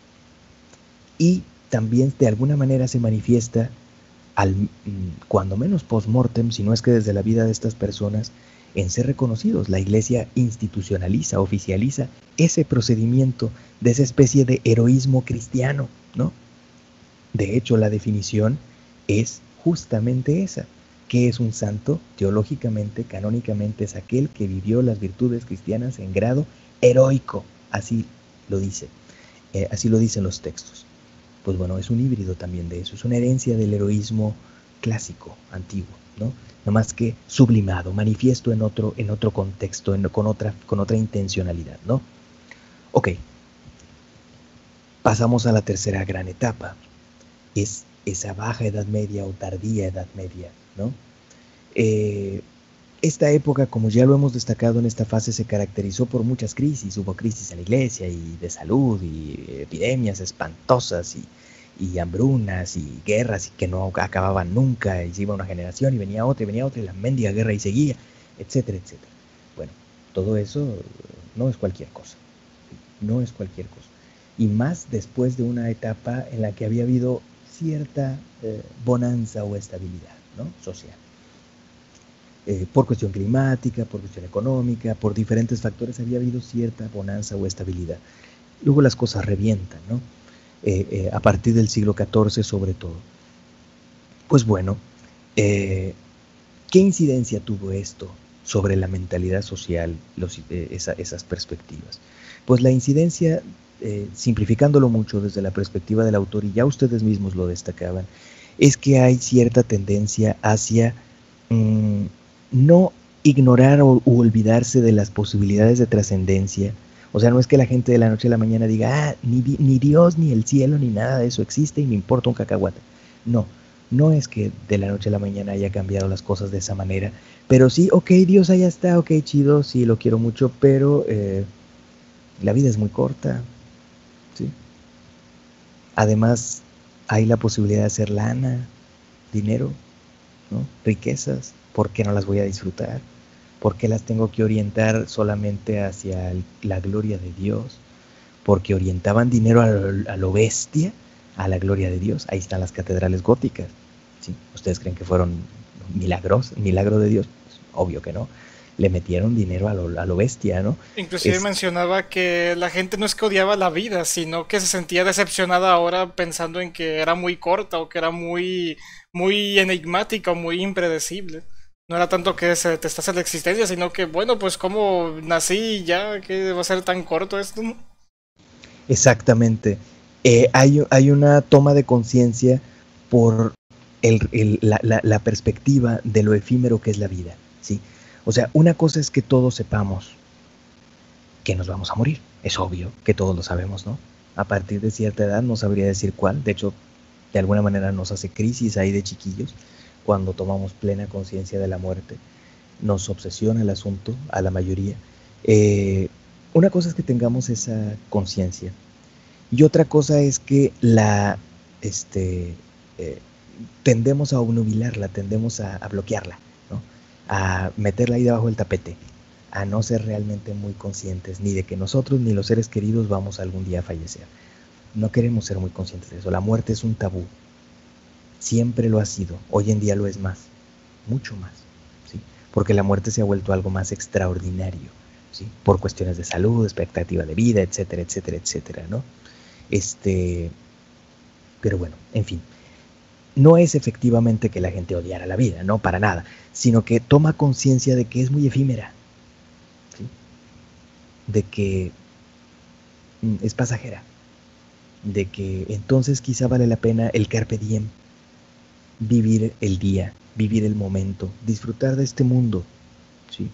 y también de alguna manera se manifiesta, al, cuando menos post-mortem, si no es que desde la vida de estas personas, en ser reconocidos. La Iglesia institucionaliza, oficializa ese procedimiento de esa especie de heroísmo cristiano, ¿no? De hecho, la definición es justamente esa. ¿Qué es un santo? Teológicamente, canónicamente, es aquel que vivió las virtudes cristianas en grado heroico. Así lo dice, eh, así lo dicen los textos. Pues bueno, es un híbrido también de eso, es una herencia del heroísmo clásico, antiguo, ¿no? No más que sublimado, manifiesto en otro, en otro contexto, en, con, otra, con otra intencionalidad, ¿no? Ok, pasamos a la tercera gran etapa, es esa baja Edad Media o tardía Edad Media, ¿no? Eh, esta época, como ya lo hemos destacado en esta fase, se caracterizó por muchas crisis. Hubo crisis en la iglesia y de salud y epidemias espantosas y, y hambrunas y guerras que no acababan nunca, y se iba una generación y venía otra y venía otra y la mendiga guerra y seguía, etcétera, etcétera. Bueno, todo eso no es cualquier cosa, no es cualquier cosa. Y más después de una etapa en la que había habido cierta eh, bonanza o estabilidad, ¿no? Social. eh, por cuestión climática, por cuestión económica, por diferentes factores había habido cierta bonanza o estabilidad. Luego las cosas revientan, ¿no? Eh, eh, a partir del siglo catorce sobre todo. Pues bueno, eh, ¿qué incidencia tuvo esto sobre la mentalidad social, los, eh, esa, esas perspectivas? Pues la incidencia, eh, simplificándolo mucho desde la perspectiva del autor, y ya ustedes mismos lo destacaban, es que hay cierta tendencia hacia mmm, no ignorar o u olvidarse de las posibilidades de trascendencia. O sea, no es que la gente de la noche a la mañana diga, ah, ni, ni Dios, ni el cielo, ni nada de eso existe y me importa un cacahuate. No, no es que de la noche a la mañana haya cambiado las cosas de esa manera, pero sí, ok, Dios allá está, ok, chido, sí, lo quiero mucho, pero eh, la vida es muy corta, ¿sí? Además, hay la posibilidad de hacer lana, dinero, ¿no? Riquezas. ¿Por qué no las voy a disfrutar? ¿Por qué las tengo que orientar solamente hacia el, la gloria de Dios? Porque orientaban dinero a lo, a lo bestia, a la gloria de Dios. Ahí están las catedrales góticas, ¿sí? ¿Ustedes creen que fueron milagros, milagro de Dios? Pues, obvio que no. Le metieron dinero a lo, a lo bestia, ¿no? Inclusive es... mencionaba que la gente no es que odiaba la vida, sino que se sentía decepcionada ahora pensando en que era muy corta o que era muy, muy enigmática o muy impredecible. No era tanto que se detestase la existencia, sino que, bueno, pues como nací ya, que va a ser tan corto esto, ¿no? Exactamente. Eh, hay, hay una toma de conciencia por el, el, la, la, la perspectiva de lo efímero que es la vida, ¿sí? O sea, una cosa es que todos sepamos que nos vamos a morir. Es obvio que todos lo sabemos, ¿no? A partir de cierta edad no sabría decir cuál. De hecho, de alguna manera nos hace crisis ahí de chiquillos cuando tomamos plena conciencia de la muerte. Nos obsesiona el asunto a la mayoría. Eh, una cosa es que tengamos esa conciencia. Y otra cosa es que la este, eh, tendemos a obnubilarla, tendemos a, a bloquearla, ¿no? A meterla ahí debajo del tapete, a no ser realmente muy conscientes ni de que nosotros ni los seres queridos vamos algún día a fallecer. No queremos ser muy conscientes de eso. La muerte es un tabú. Siempre lo ha sido. Hoy en día lo es más. Mucho más, ¿sí? Porque la muerte se ha vuelto algo más extraordinario, ¿sí? Por cuestiones de salud, expectativa de vida, etcétera, etcétera, etcétera, ¿no? Este... Pero bueno, en fin. No es efectivamente que la gente odiara la vida, no, para nada, sino que toma conciencia de que es muy efímera, ¿sí? De que mm, es pasajera, de que entonces quizá vale la pena el carpe diem, vivir el día, vivir el momento, disfrutar de este mundo, ¿sí?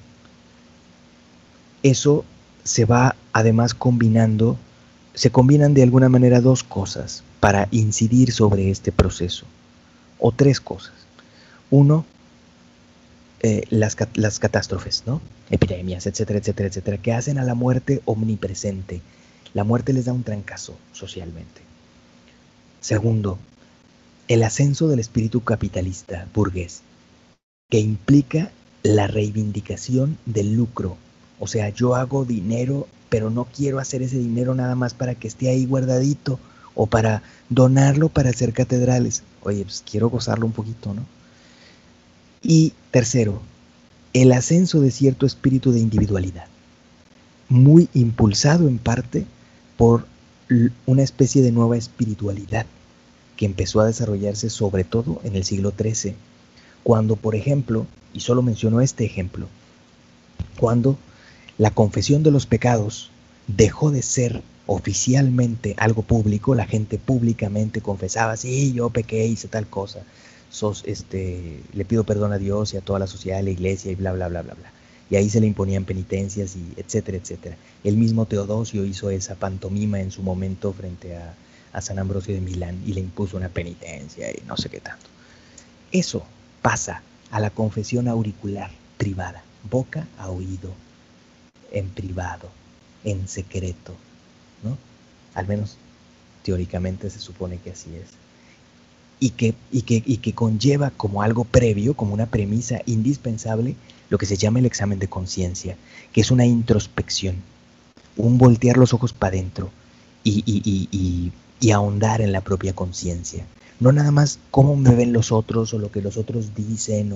Eso se va además combinando, se combinan de alguna manera dos cosas para incidir sobre este proceso. O tres cosas. Uno, eh, las, las catástrofes, ¿no? Epidemias, etcétera, etcétera, etcétera, que hacen a la muerte omnipresente. La muerte les da un trancazo socialmente. Segundo, el ascenso del espíritu capitalista burgués, que implica la reivindicación del lucro. O sea, yo hago dinero, pero no quiero hacer ese dinero nada más para que esté ahí guardadito o para donarlo para hacer catedrales. Oye, pues quiero gozarlo un poquito, ¿no? Y tercero, el ascenso de cierto espíritu de individualidad, muy impulsado en parte por una especie de nueva espiritualidad que empezó a desarrollarse sobre todo en el siglo trece, cuando, por ejemplo, y solo menciono este ejemplo, cuando la confesión de los pecados dejó de ser oficialmente algo público, la gente públicamente confesaba, sí, yo pequé, hice tal cosa, sos, este, le pido perdón a Dios y a toda la sociedad, a la iglesia y bla, bla, bla, bla, bla. Y ahí se le imponían penitencias y etcétera, etcétera. El mismo Teodosio hizo esa pantomima en su momento frente a, a San Ambrosio de Milán y le impuso una penitencia y no sé qué tanto. Eso pasa a la confesión auricular privada, boca a oído, en privado, en secreto, ¿no? Al menos teóricamente se supone que así es. Y que, y, que, y que conlleva como algo previo, como una premisa indispensable, lo que se llama el examen de conciencia, que es una introspección, un voltear los ojos para adentro y, y, y, y, y ahondar en la propia conciencia. No nada más cómo me ven los otros o lo que los otros dicen o,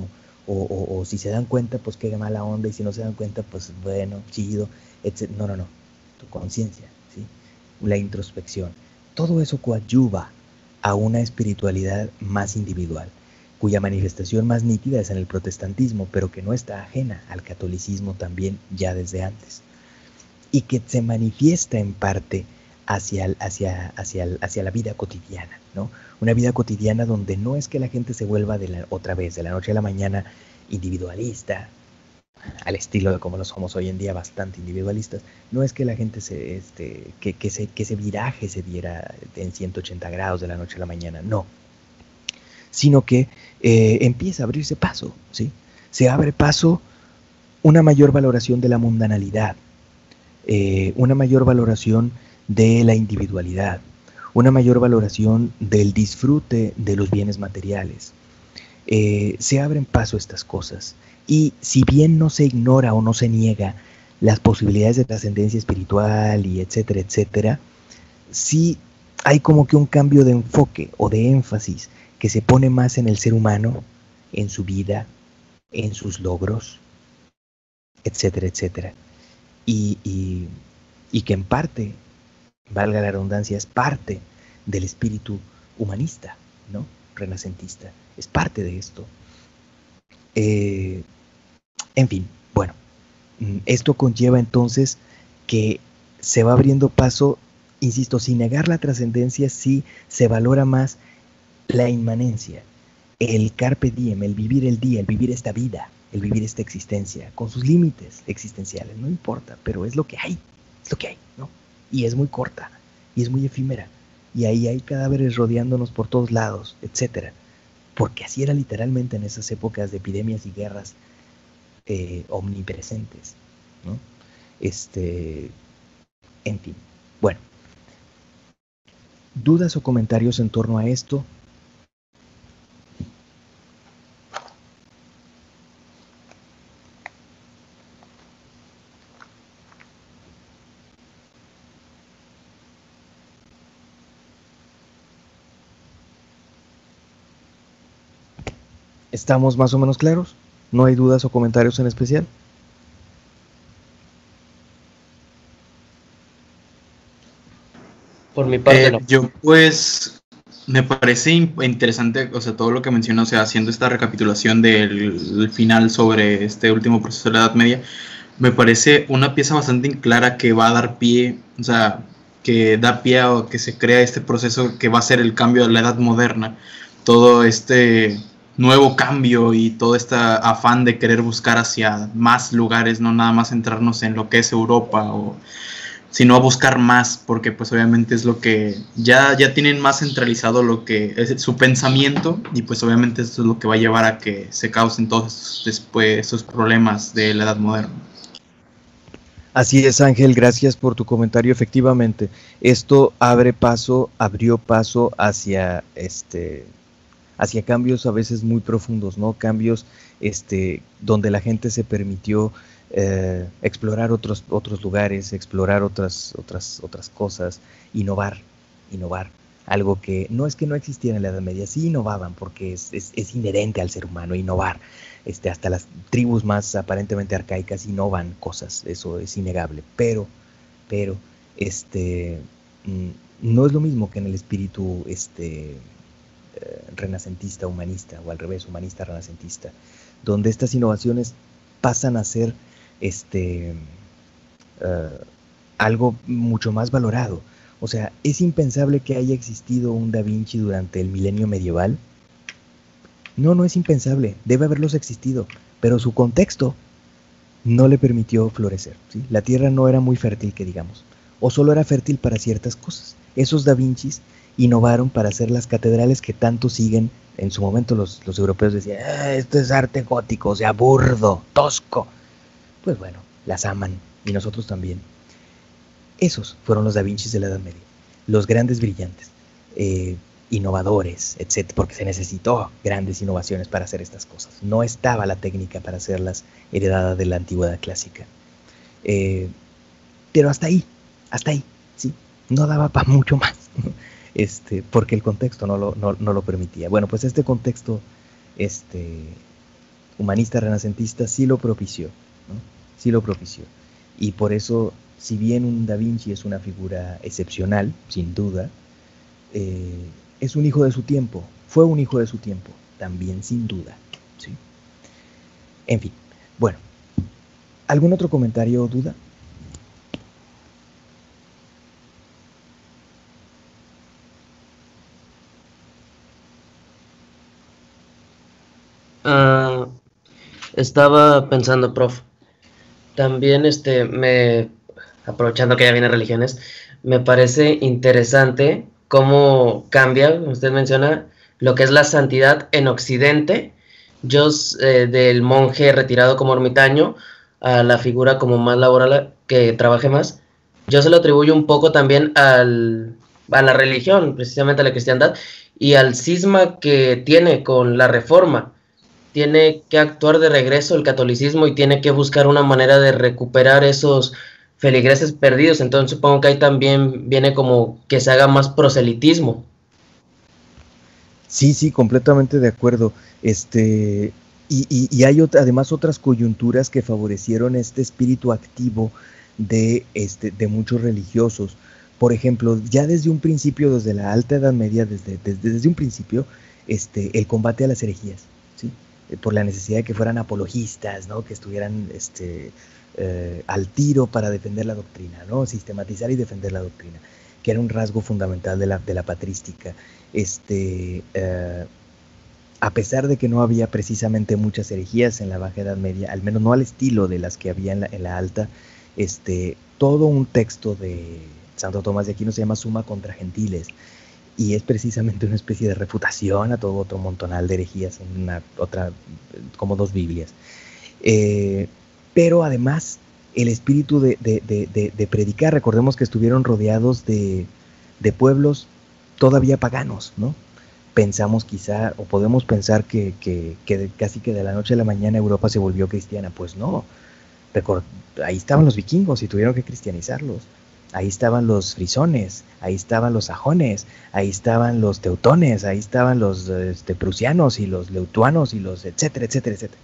o, o, o si se dan cuenta, pues qué mala onda, y si no se dan cuenta, pues bueno, chido, etcétera. No, no, no, tu conciencia, ¿sí? La introspección, todo eso coadyuva a una espiritualidad más individual, cuya manifestación más nítida es en el protestantismo, pero que no está ajena al catolicismo también ya desde antes, y que se manifiesta en parte hacia, hacia, hacia, hacia la vida cotidiana, ¿no? Una vida cotidiana donde no es que la gente se vuelva de la, otra vez, de la noche a la mañana, individualista, al estilo de como lo somos hoy en día, bastante individualistas. No es que la gente se, este, que, que, se, que ese viraje se diera en ciento ochenta grados de la noche a la mañana, no. Sino que eh, empieza a abrirse paso, ¿sí? Se abre paso una mayor valoración de la mundanalidad, eh, una mayor valoración de la individualidad, una mayor valoración del disfrute de los bienes materiales. Eh, se abren paso estas cosas, y si bien no se ignora o no se niega las posibilidades de trascendencia espiritual y etcétera, etcétera, sí hay como que un cambio de enfoque o de énfasis que se pone más en el ser humano, en su vida, en sus logros, etcétera, etcétera, y, y, y que en parte, valga la redundancia, es parte del espíritu humanista, ¿no? Renacentista, es parte de esto. Eh, en fin, bueno, esto conlleva entonces que se va abriendo paso, insisto, sin negar la trascendencia, sí se valora más la inmanencia, el carpe diem, el vivir el día, el vivir esta vida, el vivir esta existencia, con sus límites existenciales, no importa, pero es lo que hay, es lo que hay, ¿no? Y es muy corta, y es muy efímera, y ahí hay cadáveres rodeándonos por todos lados, etcétera, porque así era literalmente en esas épocas de epidemias y guerras eh, omnipresentes, ¿no? Este, en fin, bueno, ¿dudas o comentarios en torno a esto? ¿Estamos más o menos claros? ¿No hay dudas o comentarios en especial? Por mi parte, Eh, no. yo pues me parece in- interesante, o sea, todo lo que menciona, o sea, haciendo esta recapitulación del del final sobre este último proceso de la Edad Media, me parece una pieza bastante clara que va a dar pie, o sea, que da pie a que se crea este proceso que va a ser el cambio de la Edad Moderna, todo este nuevo cambio y todo este afán de querer buscar hacia más lugares, no nada más centrarnos en lo que es Europa, o, sino a buscar más, porque pues obviamente es lo que ya, ya tienen más centralizado lo que es su pensamiento, y pues obviamente eso es lo que va a llevar a que se causen todos estos, después esos problemas de la Edad Moderna. Así es, Ángel, gracias por tu comentario. Efectivamente, esto abre paso, abrió paso hacia este, hacia cambios a veces muy profundos, ¿no? Cambios este, donde la gente se permitió eh, explorar otros, otros lugares, explorar otras, otras, otras cosas, innovar, innovar. Algo que no es que no existiera en la Edad Media, sí innovaban, porque es, es, es inherente al ser humano innovar. Este, hasta las tribus más aparentemente arcaicas innovan cosas, eso es innegable, pero, pero, este, no es lo mismo que en el espíritu este, eh, renacentista, humanista, o al revés, humanista, renacentista, donde estas innovaciones pasan a ser este, uh, algo mucho más valorado. O sea, es impensable que haya existido un Da Vinci durante el milenio medieval. No, no es impensable, debe haberlos existido, pero su contexto no le permitió florecer, ¿sí? La tierra no era muy fértil, que digamos, o solo era fértil para ciertas cosas. Esos Da Vincis innovaron para hacer las catedrales que tanto siguen. En su momento los, los europeos decían, ah, esto es arte gótico, o sea, burdo, tosco. Pues bueno, las aman, y nosotros también. Esos fueron los Da Vincis de la Edad Media, los grandes brillantes, eh, innovadores, etcétera, porque se necesitó grandes innovaciones para hacer estas cosas. No estaba la técnica para hacerlas heredada de la antigüedad clásica. Eh, pero hasta ahí, hasta ahí, ¿sí? No daba para mucho más, este, porque el contexto no lo, no, no lo permitía. Bueno, pues este contexto este, humanista renacentista sí lo propició, ¿no? Sí lo propició. Y por eso, si bien un Da Vinci es una figura excepcional, sin duda, eh, es un hijo de su tiempo, fue un hijo de su tiempo, también sin duda, ¿sí? En fin, bueno, ¿algún otro comentario o duda? Uh, estaba pensando, prof, también este, me, aprovechando que ya viene religiones, me parece interesante cómo cambia, como usted menciona, lo que es la santidad en Occidente, yo eh, del monje retirado como ermitaño a la figura como más laboral, que trabaje más, yo se lo atribuyo un poco también al, a la religión, precisamente a la cristiandad, y al cisma que tiene con la reforma. Tiene que actuar de regreso el catolicismo y tiene que buscar una manera de recuperar esos feligreses perdidos. Entonces supongo que ahí también viene como que se haga más proselitismo. Sí, sí, completamente de acuerdo. Este, y, y, y hay otra, además otras coyunturas que favorecieron este espíritu activo de, este, de muchos religiosos. Por ejemplo, ya desde un principio, desde la Alta Edad Media, desde, desde, desde un principio, este, el combate a las herejías, ¿sí? Por la necesidad de que fueran apologistas, ¿no? Que estuvieran este, eh, al tiro para defender la doctrina, ¿no? Sistematizar y defender la doctrina, que era un rasgo fundamental de la, de la patrística. Este, eh, a pesar de que no había precisamente muchas herejías en la Baja Edad Media, al menos no al estilo de las que había en la, en la Alta, este, todo un texto de Santo Tomás de Aquino se llama Summa contra Gentiles, y es precisamente una especie de refutación a todo otro montonal de herejías, en una otra, como dos Biblias. Eh, pero además, el espíritu de, de, de, de, de predicar, recordemos que estuvieron rodeados de, de pueblos todavía paganos, ¿no? Pensamos quizá, o podemos pensar que, que, que casi que de la noche a la mañana Europa se volvió cristiana. Pues no, Record, ahí estaban los vikingos y tuvieron que cristianizarlos. Ahí estaban los frisones, ahí estaban los sajones, ahí estaban los teutones, ahí estaban los este, prusianos y los leutuanos y los etcétera, etcétera, etcétera.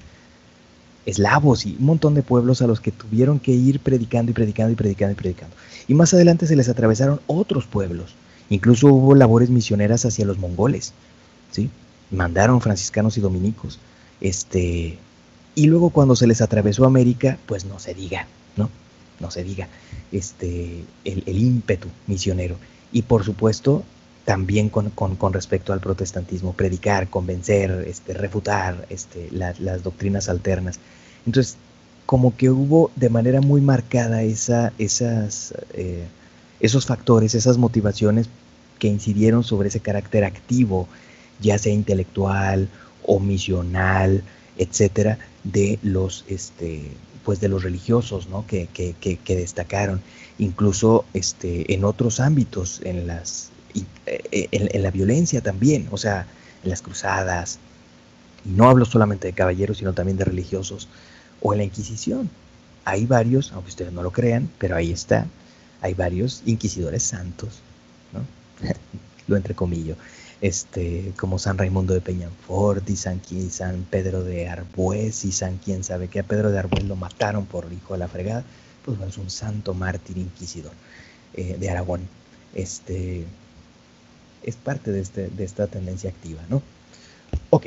Eslavos y un montón de pueblos a los que tuvieron que ir predicando y predicando y predicando y predicando. Y más adelante se les atravesaron otros pueblos. Incluso hubo labores misioneras hacia los mongoles, ¿sí? Mandaron franciscanos y dominicos. Este, y luego cuando se les atravesó América, pues no se diga, ¿no? No se diga, este, el, el ímpetu misionero. Y por supuesto, también con, con, con respecto al protestantismo, predicar, convencer, este, refutar este, la, las doctrinas alternas. Entonces, como que hubo de manera muy marcada esa, esas, eh, esos factores, esas motivaciones que incidieron sobre ese carácter activo, ya sea intelectual o misional, etcétera, de los este pues de los religiosos, ¿no? que, que, que, que destacaron, incluso este, en otros ámbitos, en, las, en, en la violencia también, o sea, en las cruzadas, y no hablo solamente de caballeros, sino también de religiosos, o en la Inquisición. Hay varios, aunque ustedes no lo crean, pero ahí está, hay varios inquisidores santos, ¿no? Lo entrecomillo. Este, como San Raimundo de Peñafort y San, San Pedro de Arbués y San quién sabe qué. A Pedro de Arbués lo mataron por hijo de la fregada, pues bueno, es un santo mártir inquisidor eh, de Aragón. Este, es parte de, este, de esta tendencia activa, ¿no? Ok.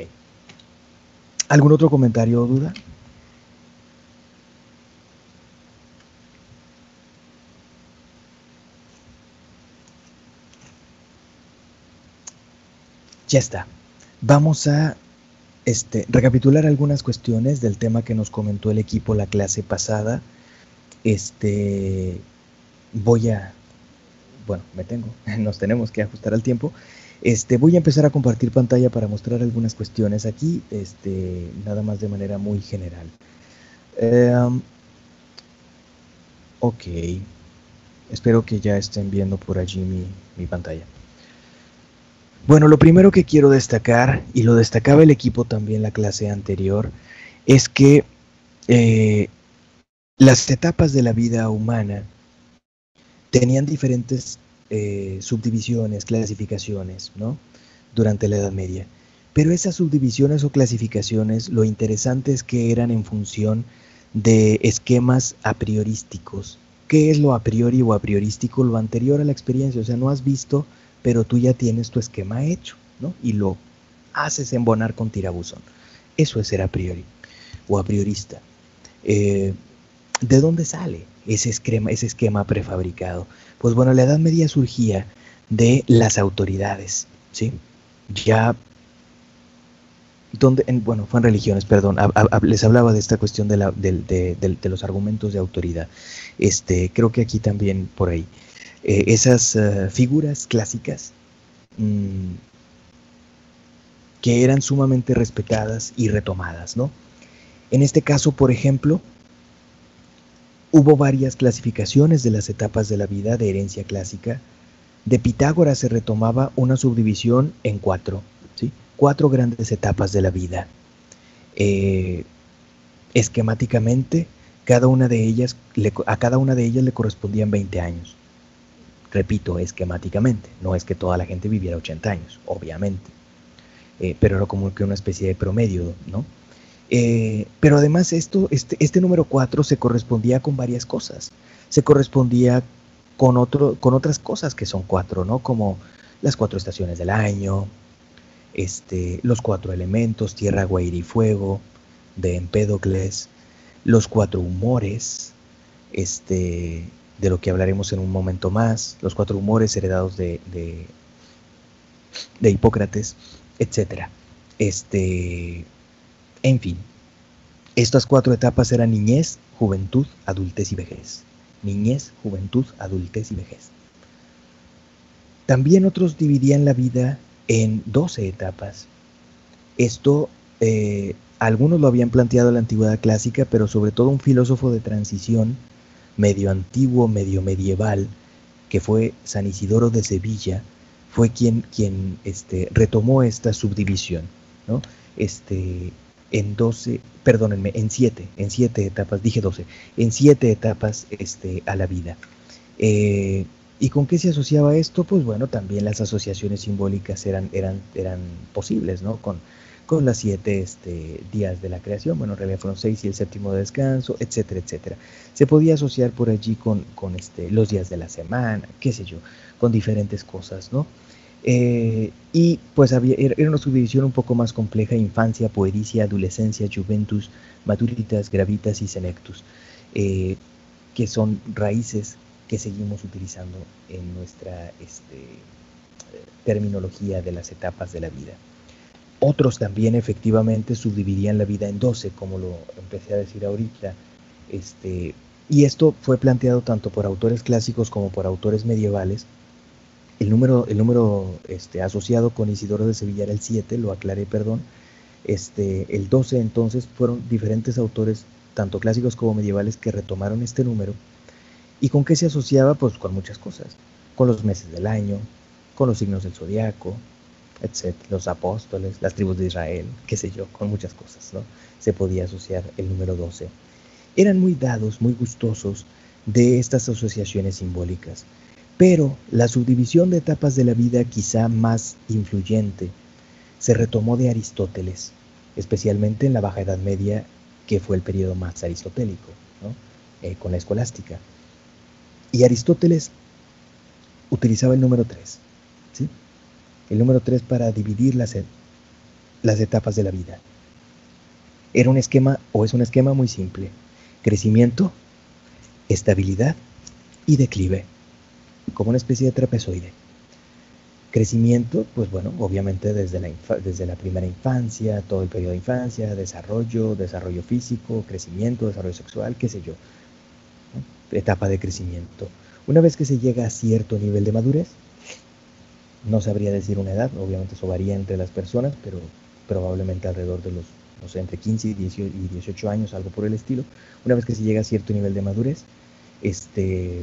¿Algún otro comentario o duda? Ya está. Vamos a este, recapitular algunas cuestiones del tema que nos comentó el equipo la clase pasada. Este, voy a, bueno, me tengo, nos tenemos que ajustar al tiempo. Este, voy a empezar a compartir pantalla para mostrar algunas cuestiones aquí, este, nada más de manera muy general. Um, ok, espero que ya estén viendo por allí mi, mi pantalla. Bueno, lo primero que quiero destacar, y lo destacaba el equipo también la clase anterior, es que eh, las etapas de la vida humana tenían diferentes eh, subdivisiones, clasificaciones, ¿no? Durante la Edad Media. Pero esas subdivisiones o clasificaciones, lo interesante es que eran en función de esquemas a priorísticos. ¿Qué es lo a priori o a priorístico? Lo anterior a la experiencia, o sea, no has visto, pero tú ya tienes tu esquema hecho, ¿no? Y lo haces embonar con tirabuzón. Eso es ser a priori o a priorista. Eh, ¿De dónde sale ese esquema, ese esquema prefabricado? Pues bueno, la Edad Media surgía de las autoridades, ¿sí? Ya, donde, en, bueno, fue en religiones, perdón, a, a, les hablaba de esta cuestión de, la, de, de, de, de los argumentos de autoridad. Este, creo que aquí también por ahí. Eh, esas uh, figuras clásicas mmm, que eran sumamente respetadas y retomadas, ¿no? En este caso, por ejemplo, hubo varias clasificaciones de las etapas de la vida de herencia clásica. De Pitágoras se retomaba una subdivisión en cuatro, ¿sí? Cuatro grandes etapas de la vida. Eh, esquemáticamente, cada una de ellas, le, a cada una de ellas le correspondían veinte años. Repito, esquemáticamente, no es que toda la gente viviera ochenta años, obviamente. Eh, pero era como que una especie de promedio, ¿no? Eh, pero además esto, este, este número cuatro se correspondía con varias cosas. Se correspondía con, otro, con otras cosas que son cuatro, ¿no? Como las cuatro estaciones del año, este, los cuatro elementos, tierra, agua, aire y fuego, de Empédocles, los cuatro humores, este, de lo que hablaremos en un momento más, los cuatro humores heredados de, de, de Hipócrates, etcétera. Este, en fin, estas cuatro etapas eran niñez, juventud, adultez y vejez. Niñez, juventud, adultez y vejez. También otros dividían la vida en doce etapas. Esto, eh, algunos lo habían planteado en la antigüedad clásica, pero sobre todo un filósofo de transición, medio antiguo, medio medieval, que fue San Isidoro de Sevilla, fue quien, quien este, retomó esta subdivisión, ¿no? Este, en doce, perdónenme, en siete, en siete etapas, dije doce, en siete etapas este, a la vida. Eh, ¿Y con qué se asociaba esto? Pues bueno, también las asociaciones simbólicas eran, eran, eran posibles, ¿no? Con, con las siete este, días de la creación, bueno, en realidad fueron seis y el séptimo de descanso, etcétera, etcétera. Se podía asociar por allí con, con este, los días de la semana, qué sé yo, con diferentes cosas, ¿no? Eh, y pues había, era una subdivisión un poco más compleja: infancia, puericia, adolescencia, juventus, maturitas, gravitas y senectus, eh, que son raíces que seguimos utilizando en nuestra este, terminología de las etapas de la vida. Otros también efectivamente subdividían la vida en doce, como lo empecé a decir ahorita, este, y esto fue planteado tanto por autores clásicos como por autores medievales. El número, el número este, asociado con Isidoro de Sevilla era el siete, lo aclaré, perdón. Este, el doce entonces fueron diferentes autores, tanto clásicos como medievales, que retomaron este número. ¿Y con qué se asociaba? Pues con muchas cosas. Con los meses del año, con los signos del zodiaco, etcétera, los apóstoles, las tribus de Israel, qué sé yo, con muchas cosas, ¿no? Se podía asociar el número doce. Eran muy dados, muy gustosos de estas asociaciones simbólicas. Pero la subdivisión de etapas de la vida quizá más influyente se retomó de Aristóteles, especialmente en la Baja Edad Media, que fue el periodo más aristotélico, ¿no? Eh, con la escolástica. Y Aristóteles utilizaba el número tres, ¿sí? El número tres para dividir las, las etapas de la vida. Era un esquema, o es un esquema muy simple: crecimiento, estabilidad y declive, como una especie de trapezoide. Crecimiento, pues bueno, obviamente desde la, desde la primera infancia, todo el periodo de infancia, desarrollo, desarrollo físico, crecimiento, desarrollo sexual, qué sé yo, ¿no? Etapa de crecimiento. Una vez que se llega a cierto nivel de madurez, no sabría decir una edad, obviamente eso varía entre las personas, pero probablemente alrededor de los, no sé, entre quince y dieciocho años, algo por el estilo. Una vez que se llega a cierto nivel de madurez, este...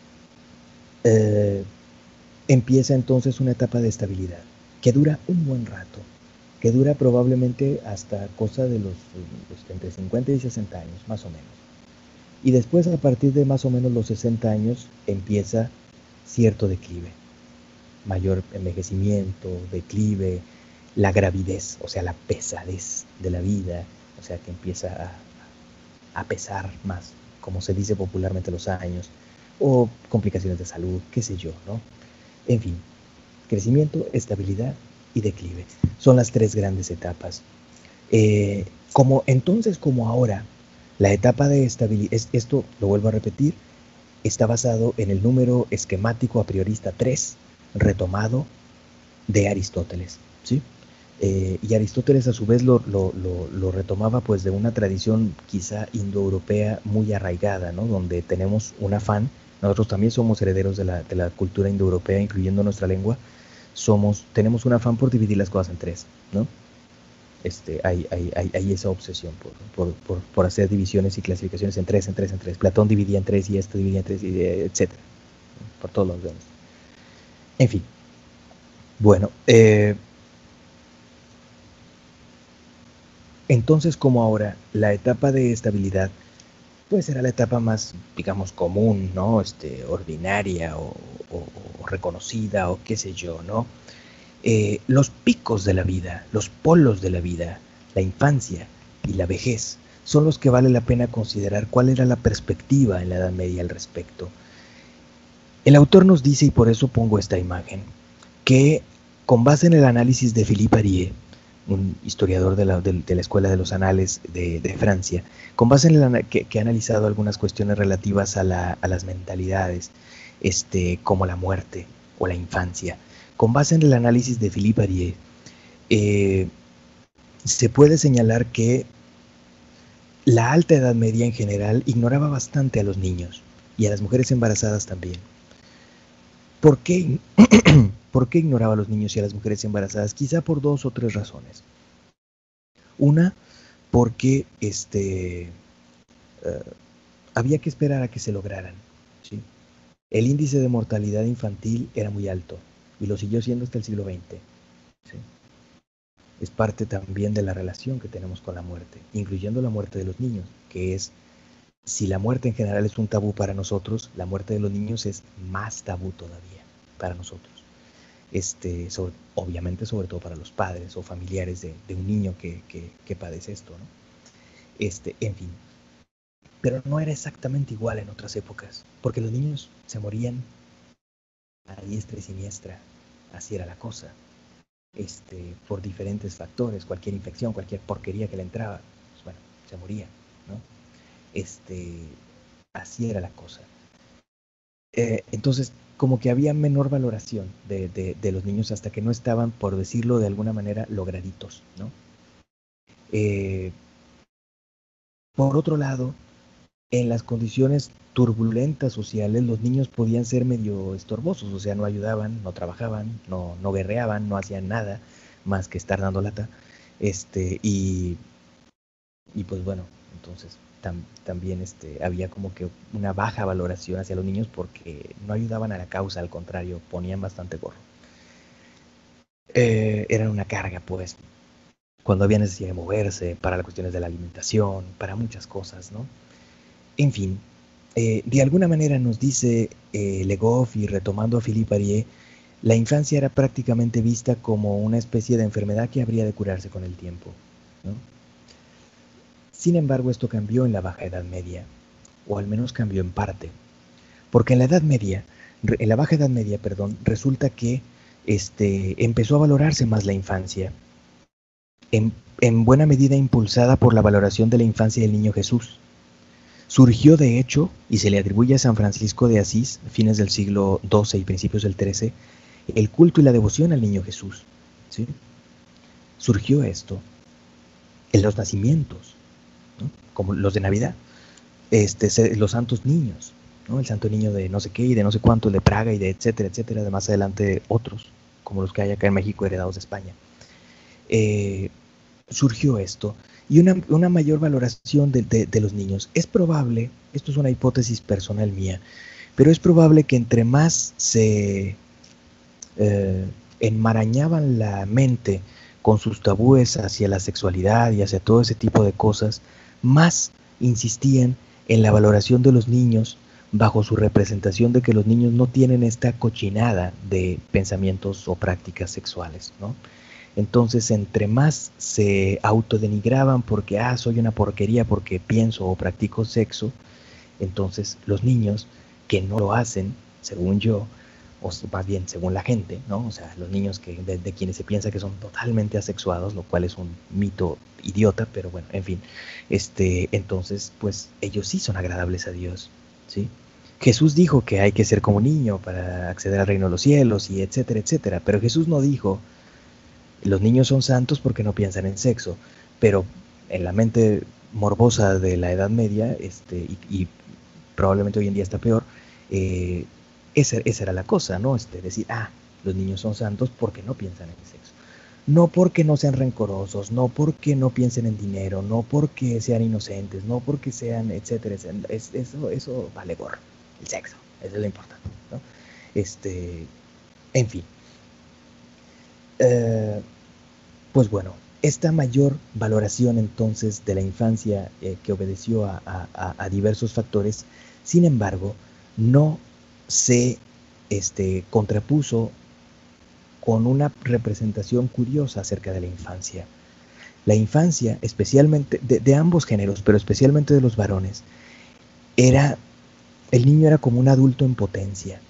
Eh, empieza entonces una etapa de estabilidad que dura un buen rato, que dura probablemente hasta cosa de los, los entre cincuenta y sesenta años, más o menos. Y después, a partir de más o menos los sesenta años, empieza cierto declive, mayor envejecimiento, declive, la gravidez, o sea, la pesadez de la vida, o sea, que empieza a, a pesar más, como se dice popularmente, los años, o complicaciones de salud, qué sé yo, ¿no? En fin, crecimiento, estabilidad y declive. Son las tres grandes etapas. Eh, como entonces como ahora, la etapa de estabilidad, esto lo vuelvo a repetir, está basado en el número esquemático a priorista tres, retomado de Aristóteles, ¿sí? Eh, y Aristóteles a su vez lo, lo, lo, lo retomaba pues de una tradición quizá indoeuropea muy arraigada, ¿no? Donde tenemos un afán, nosotros también somos herederos de la, de la cultura indoeuropea, incluyendo nuestra lengua, somos, tenemos un afán por dividir las cosas en tres, ¿no? Este, hay, hay, hay, hay esa obsesión por, por, por, por hacer divisiones y clasificaciones en tres, en tres, en tres. Platón dividía en tres y esto dividía en tres, y, etcétera. Por todos los demás. En fin. Bueno, eh, entonces como ahora la etapa de estabilidad pues será la etapa más, digamos, común, ¿no? Este, ordinaria o, o, o reconocida o qué sé yo, ¿no? Eh, los picos de la vida, los polos de la vida, la infancia y la vejez, son los que vale la pena considerar cuál era la perspectiva en la Edad Media al respecto. El autor nos dice, y por eso pongo esta imagen, que con base en el análisis de Philippe Arié, un historiador de la, de, de la Escuela de los Anales de, de Francia, con base en el que, que ha analizado algunas cuestiones relativas a, la, a las mentalidades, este, como la muerte o la infancia, con base en el análisis de Philippe Arié, eh, se puede señalar que la alta Edad Media en general ignoraba bastante a los niños y a las mujeres embarazadas también. ¿Por qué? ¿Por qué ignoraba a los niños y a las mujeres embarazadas? Quizá por dos o tres razones. Una, porque este, uh, había que esperar a que se lograran, ¿sí? El índice de mortalidad infantil era muy alto y lo siguió siendo hasta el siglo veinte. ¿Sí? Es parte también de la relación que tenemos con la muerte, incluyendo la muerte de los niños, que es, si la muerte en general es un tabú para nosotros, la muerte de los niños es más tabú todavía para nosotros. Este, sobre, obviamente sobre todo para los padres o familiares de, de un niño que, que, que padece esto, ¿no? Este, en fin. Pero no era exactamente igual en otras épocas, porque los niños se morían a diestra y siniestra, así era la cosa, este, por diferentes factores, cualquier infección, cualquier porquería que le entraba, pues bueno, se moría, ¿no? Este, así era la cosa. Eh, entonces, como que había menor valoración de, de, de los niños hasta que no estaban, por decirlo de alguna manera, lograditos, ¿no? Eh, por otro lado, en las condiciones turbulentas sociales, los niños podían ser medio estorbosos, o sea, no ayudaban, no trabajaban, no, no guerreaban, no hacían nada más que estar dando lata, este, y, y pues bueno, entonces tam, también este, había como que una baja valoración hacia los niños porque no ayudaban a la causa, al contrario, ponían bastante gorro. Eh, eran una carga, pues, cuando había necesidad de moverse, para las cuestiones de la alimentación, para muchas cosas, ¿no? En fin, eh, de alguna manera nos dice eh, Le Goff, y retomando a Philippe Arié, la infancia era prácticamente vista como una especie de enfermedad que habría de curarse con el tiempo, ¿no? Sin embargo, esto cambió en la Baja Edad Media, o al menos cambió en parte, porque en la Edad Media, en la Baja Edad Media, perdón, resulta que este, empezó a valorarse más la infancia, en, en buena medida impulsada por la valoración de la infancia del niño Jesús. Surgió, de hecho, y se le atribuye a San Francisco de Asís, fines del siglo doce y principios del trece, el culto y la devoción al niño Jesús, ¿sí? Surgió esto en los nacimientos, ¿no? Como los de Navidad, este, los santos niños, ¿no? El santo niño de no sé qué y de no sé cuánto, de Praga y de etcétera, etcétera, de más adelante otros, como los que hay acá en México heredados de España. Eh, surgió esto. Y una, una mayor valoración de, de, de los niños. Es probable, esto es una hipótesis personal mía, pero es probable que entre más se eh, enmarañaban la mente con sus tabúes hacia la sexualidad y hacia todo ese tipo de cosas, más insistían en la valoración de los niños bajo su representación de que los niños no tienen esta cochinada de pensamientos o prácticas sexuales, ¿no? Entonces, entre más se autodenigraban porque, ah, soy una porquería porque pienso o practico sexo, entonces los niños que no lo hacen, según yo, o más bien según la gente, ¿no? O sea, los niños que de, de quienes se piensa que son totalmente asexuados, lo cual es un mito idiota, pero bueno, en fin, este, entonces, pues ellos sí son agradables a Dios, ¿sí? Jesús dijo que hay que ser como niño para acceder al reino de los cielos y etcétera, etcétera, pero Jesús no dijo, los niños son santos porque no piensan en sexo, pero en la mente morbosa de la Edad Media, este, y, y probablemente hoy en día está peor, eh, esa, esa era la cosa, ¿no? Este, decir, ah, los niños son santos porque no piensan en sexo. No porque no sean rencorosos, no porque no piensen en dinero, no porque sean inocentes, no porque sean, etcétera, etcétera. Es, eso, eso vale gorro, el sexo, eso es lo importante, ¿no? Este, en fin. Uh, pues bueno, esta mayor valoración entonces de la infancia eh, que obedeció a, a, a diversos factores, sin embargo, no se este, contrapuso con una representación curiosa acerca de la infancia. La infancia, especialmente de, de ambos géneros, pero especialmente de los varones, era, el niño era como un adulto en potencia.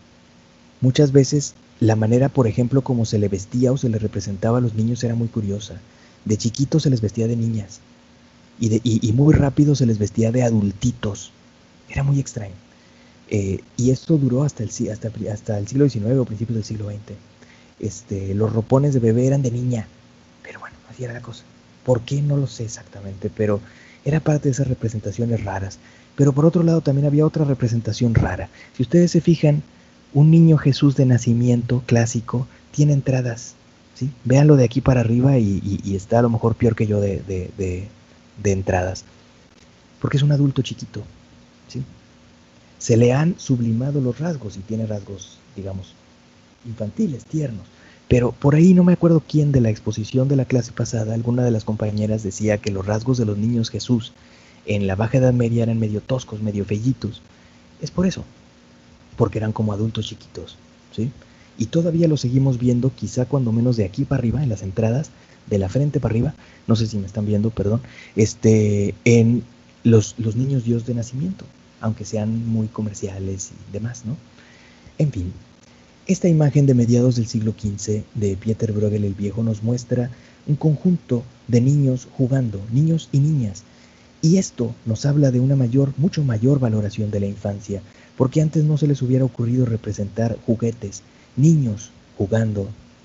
Muchas veces la manera, por ejemplo, como se le vestía o se le representaba a los niños era muy curiosa. De chiquitos se les vestía de niñas y, de, y, y muy rápido se les vestía de adultitos. Era muy extraño. Eh, y esto duró hasta el, hasta, hasta el siglo diecinueve o principios del siglo veinte. Este, los ropones de bebé eran de niña, pero bueno, así era la cosa. ¿Por qué? No lo sé exactamente, pero era parte de esas representaciones raras. Pero por otro lado también había otra representación rara. Si ustedes se fijan, un niño Jesús de nacimiento clásico tiene entradas, ¿sí? Véanlo de aquí para arriba y, y, y está a lo mejor peor que yo de, de, de, de entradas, porque es un adulto chiquito, ¿sí? Se le han sublimado los rasgos y tiene rasgos, digamos, infantiles, tiernos. Pero por ahí no me acuerdo quién de la exposición de la clase pasada, alguna de las compañeras decía que los rasgos de los niños Jesús en la Baja Edad Media eran medio toscos, medio fellitos. Es por eso, porque eran como adultos chiquitos, ¿sí? Y todavía lo seguimos viendo, quizá cuando menos de aquí para arriba, en las entradas, de la frente para arriba, no sé si me están viendo, perdón, este, en los, los niños Dios de nacimiento, aunque sean muy comerciales y demás, ¿no? En fin, esta imagen de mediados del siglo quince de Pieter Bruegel el Viejo nos muestra un conjunto de niños jugando, niños y niñas, y esto nos habla de una mayor, mucho mayor valoración de la infancia, porque antes no se les hubiera ocurrido representar juguetes, niños jugando,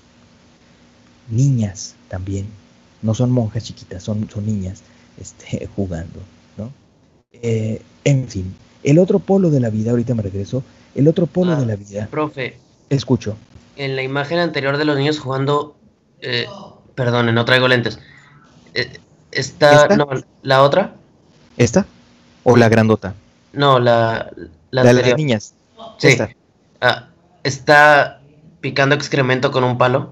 niñas también, no son monjas chiquitas, son, son niñas este, jugando, ¿no? Eh, en fin, el otro polo de la vida, ahorita me regreso, el otro polo ah, de la vida... Profe. Escucho. En la imagen anterior de los niños jugando, eh, perdone, no traigo lentes, eh, está, ¿Esta? No, ¿la otra? ¿Esta? ¿O la grandota? No, la... La, la de las niñas. Sí. Esta. Ah, ¿está picando excremento con un palo?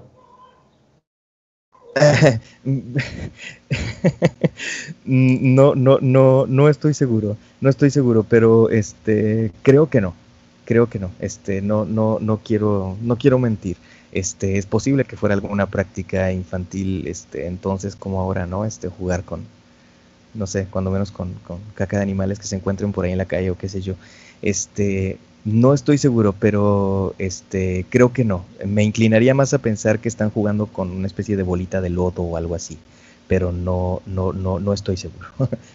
no, no, no, no estoy seguro. No estoy seguro, pero este, creo que no. Creo que no. Este, no, no, no quiero, no quiero mentir. Este, es posible que fuera alguna práctica infantil, este, entonces como ahora, ¿no? Este, jugar con, no sé, cuando menos con, con caca de animales que se encuentren por ahí en la calle o qué sé yo. Este, no estoy seguro, pero este, creo que no. Me inclinaría más a pensar que están jugando con una especie de bolita de lodo o algo así, pero no, no, no, no estoy seguro.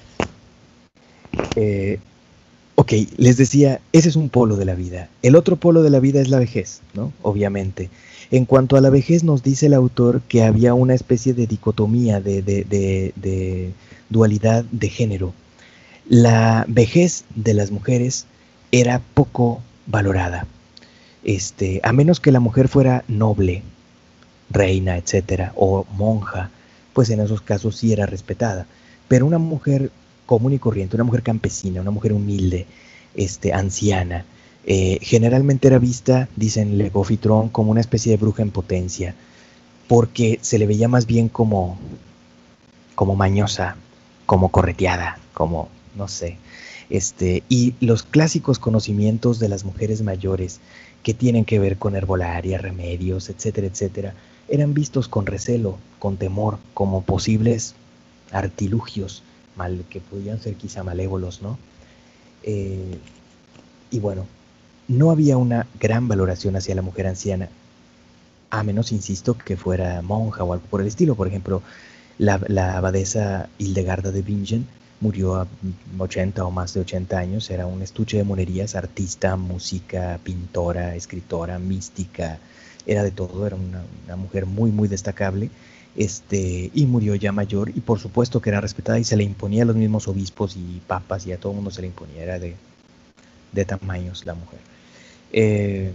eh, ok, les decía, ese es un polo de la vida. El otro polo de la vida es la vejez, ¿no? Obviamente. En cuanto a la vejez, nos dice el autor que había una especie de dicotomía, de, de, de, de dualidad de género. La vejez de las mujeres era poco valorada, este, a menos que la mujer fuera noble, reina, etcétera, o monja, pues en esos casos sí era respetada. Pero una mujer común y corriente, una mujer campesina, una mujer humilde, este, anciana, eh, generalmente era vista, dicen Le Beaufitron, como una especie de bruja en potencia, porque se le veía más bien como, como mañosa, como correteada, como, no sé. Este, y los clásicos conocimientos de las mujeres mayores que tienen que ver con herbolaria, remedios, etcétera, etcétera, eran vistos con recelo, con temor, como posibles artilugios mal, que podían ser quizá malévolos, ¿no? Eh, y bueno, no había una gran valoración hacia la mujer anciana, a menos, insisto, que fuera monja o algo por el estilo. Por ejemplo, la, la abadesa Hildegarda de Bingen murió a ochenta o más de ochenta años, era un estuche de monerías, artista, música, pintora, escritora, mística, era de todo, era una, una mujer muy, muy destacable, este, y murió ya mayor, y por supuesto que era respetada y se le imponía a los mismos obispos y papas, y a todo el mundo se le imponía, era de, de tamaños la mujer. Eh,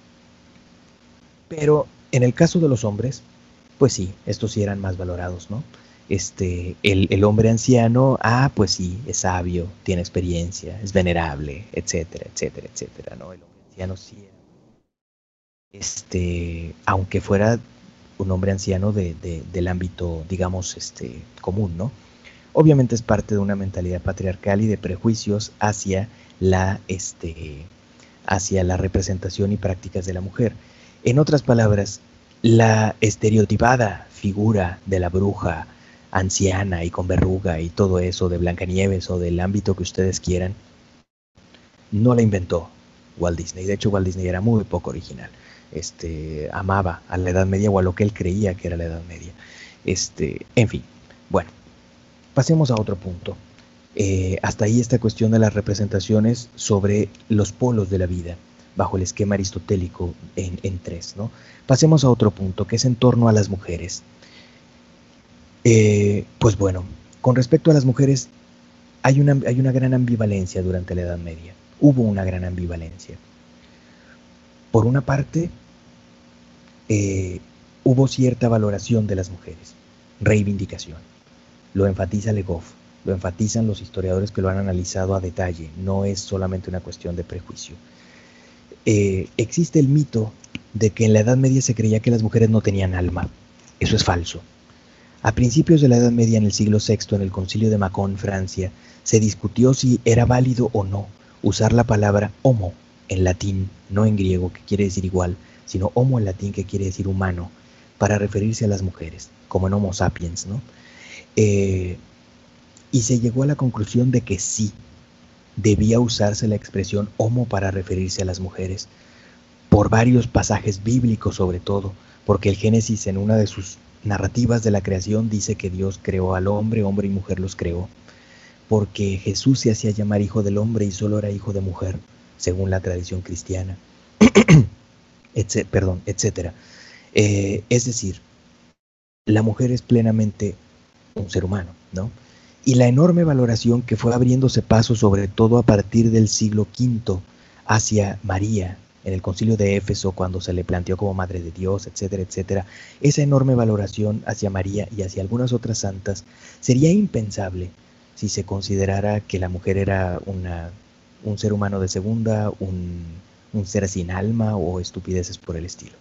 pero en el caso de los hombres, pues sí, estos sí eran más valorados, ¿no? Este, el, el hombre anciano, ah, pues sí, es sabio, tiene experiencia, es venerable, etcétera, etcétera, etcétera, ¿no? El hombre anciano sí era, este, aunque fuera un hombre anciano de, de, del ámbito, digamos, este, común, ¿no? Obviamente es parte de una mentalidad patriarcal y de prejuicios hacia la, este, hacia la representación y prácticas de la mujer. En otras palabras, la estereotipada figura de la bruja anciana y con verruga y todo eso de Blancanieves o del ámbito que ustedes quieran, no la inventó Walt Disney. De hecho, Walt Disney era muy poco original. Este, amaba a la Edad Media o a lo que él creía que era la Edad Media. Este, en fin, bueno, pasemos a otro punto. Eh, hasta ahí esta cuestión de las representaciones sobre los polos de la vida, bajo el esquema aristotélico en, en tres, ¿no? Pasemos a otro punto, que es en torno a las mujeres. Eh, pues bueno, con respecto a las mujeres, hay una, hay una gran ambivalencia durante la Edad Media. Hubo una gran ambivalencia. Por una parte, eh, hubo cierta valoración de las mujeres, reivindicación. Lo enfatiza Le Goff, lo enfatizan los historiadores que lo han analizado a detalle, no es solamente una cuestión de prejuicio. Eh, existe el mito de que en la Edad Media se creía que las mujeres no tenían alma. Eso es falso. A principios de la Edad Media, en el siglo sexto, en el Concilio de Macón, Francia, se discutió si era válido o no usar la palabra homo en latín, no en griego, que quiere decir igual, sino homo en latín, que quiere decir humano, para referirse a las mujeres, como en Homo sapiens, ¿no? Eh, y se llegó a la conclusión de que sí, debía usarse la expresión homo para referirse a las mujeres, por varios pasajes bíblicos sobre todo, porque el Génesis, en una de sus narrativas de la creación, dice que Dios creó al hombre, hombre y mujer los creó, porque Jesús se hacía llamar hijo del hombre y solo era hijo de mujer, según la tradición cristiana, Etc, perdón, etcétera. Eh, es decir, la mujer es plenamente un ser humano, ¿no? Y la enorme valoración que fue abriéndose paso, sobre todo a partir del siglo quinto, hacia María, en el concilio de Éfeso, cuando se le planteó como Madre de Dios, etcétera, etcétera, esa enorme valoración hacia María y hacia algunas otras santas sería impensable si se considerara que la mujer era una, un ser humano de segunda, un, un ser sin alma o estupideces por el estilo.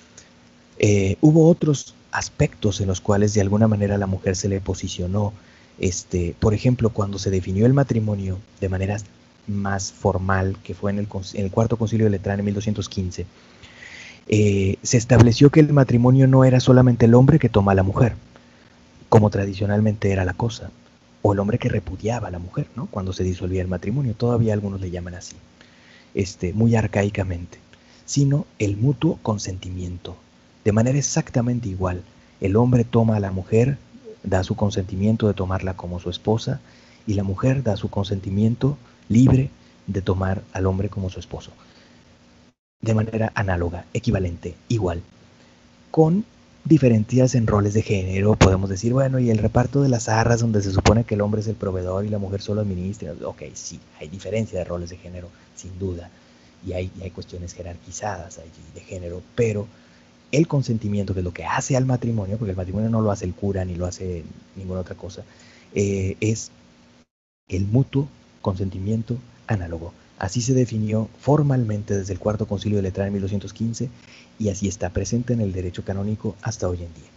Eh, hubo otros aspectos en los cuales de alguna manera a la mujer se le posicionó, este, por ejemplo, cuando se definió el matrimonio de manera más formal, que fue en el, en el Cuarto Concilio de Letrán en mil doscientos quince, eh, se estableció que el matrimonio no era solamente el hombre que toma a la mujer, como tradicionalmente era la cosa, o el hombre que repudiaba a la mujer, ¿no? Cuando se disolvía el matrimonio, todavía algunos le llaman así, este, muy arcaicamente, sino el mutuo consentimiento, de manera exactamente igual. El hombre toma a la mujer, da su consentimiento de tomarla como su esposa, y la mujer da su consentimiento libre de tomar al hombre como su esposo, de manera análoga, equivalente, igual, con diferencias en roles de género. Podemos decir, bueno, y el reparto de las arras, donde se supone que el hombre es el proveedor y la mujer solo administra. Ok, sí, hay diferencia de roles de género, sin duda, y hay, y hay cuestiones jerarquizadas allí de género, pero el consentimiento, que es lo que hace al matrimonio, porque el matrimonio no lo hace el cura ni lo hace ninguna otra cosa, eh, es el mutuo consentimiento análogo. Así se definió formalmente desde el Cuarto Concilio de Letrán en mil doscientos quince, y así está presente en el derecho canónico hasta hoy en día.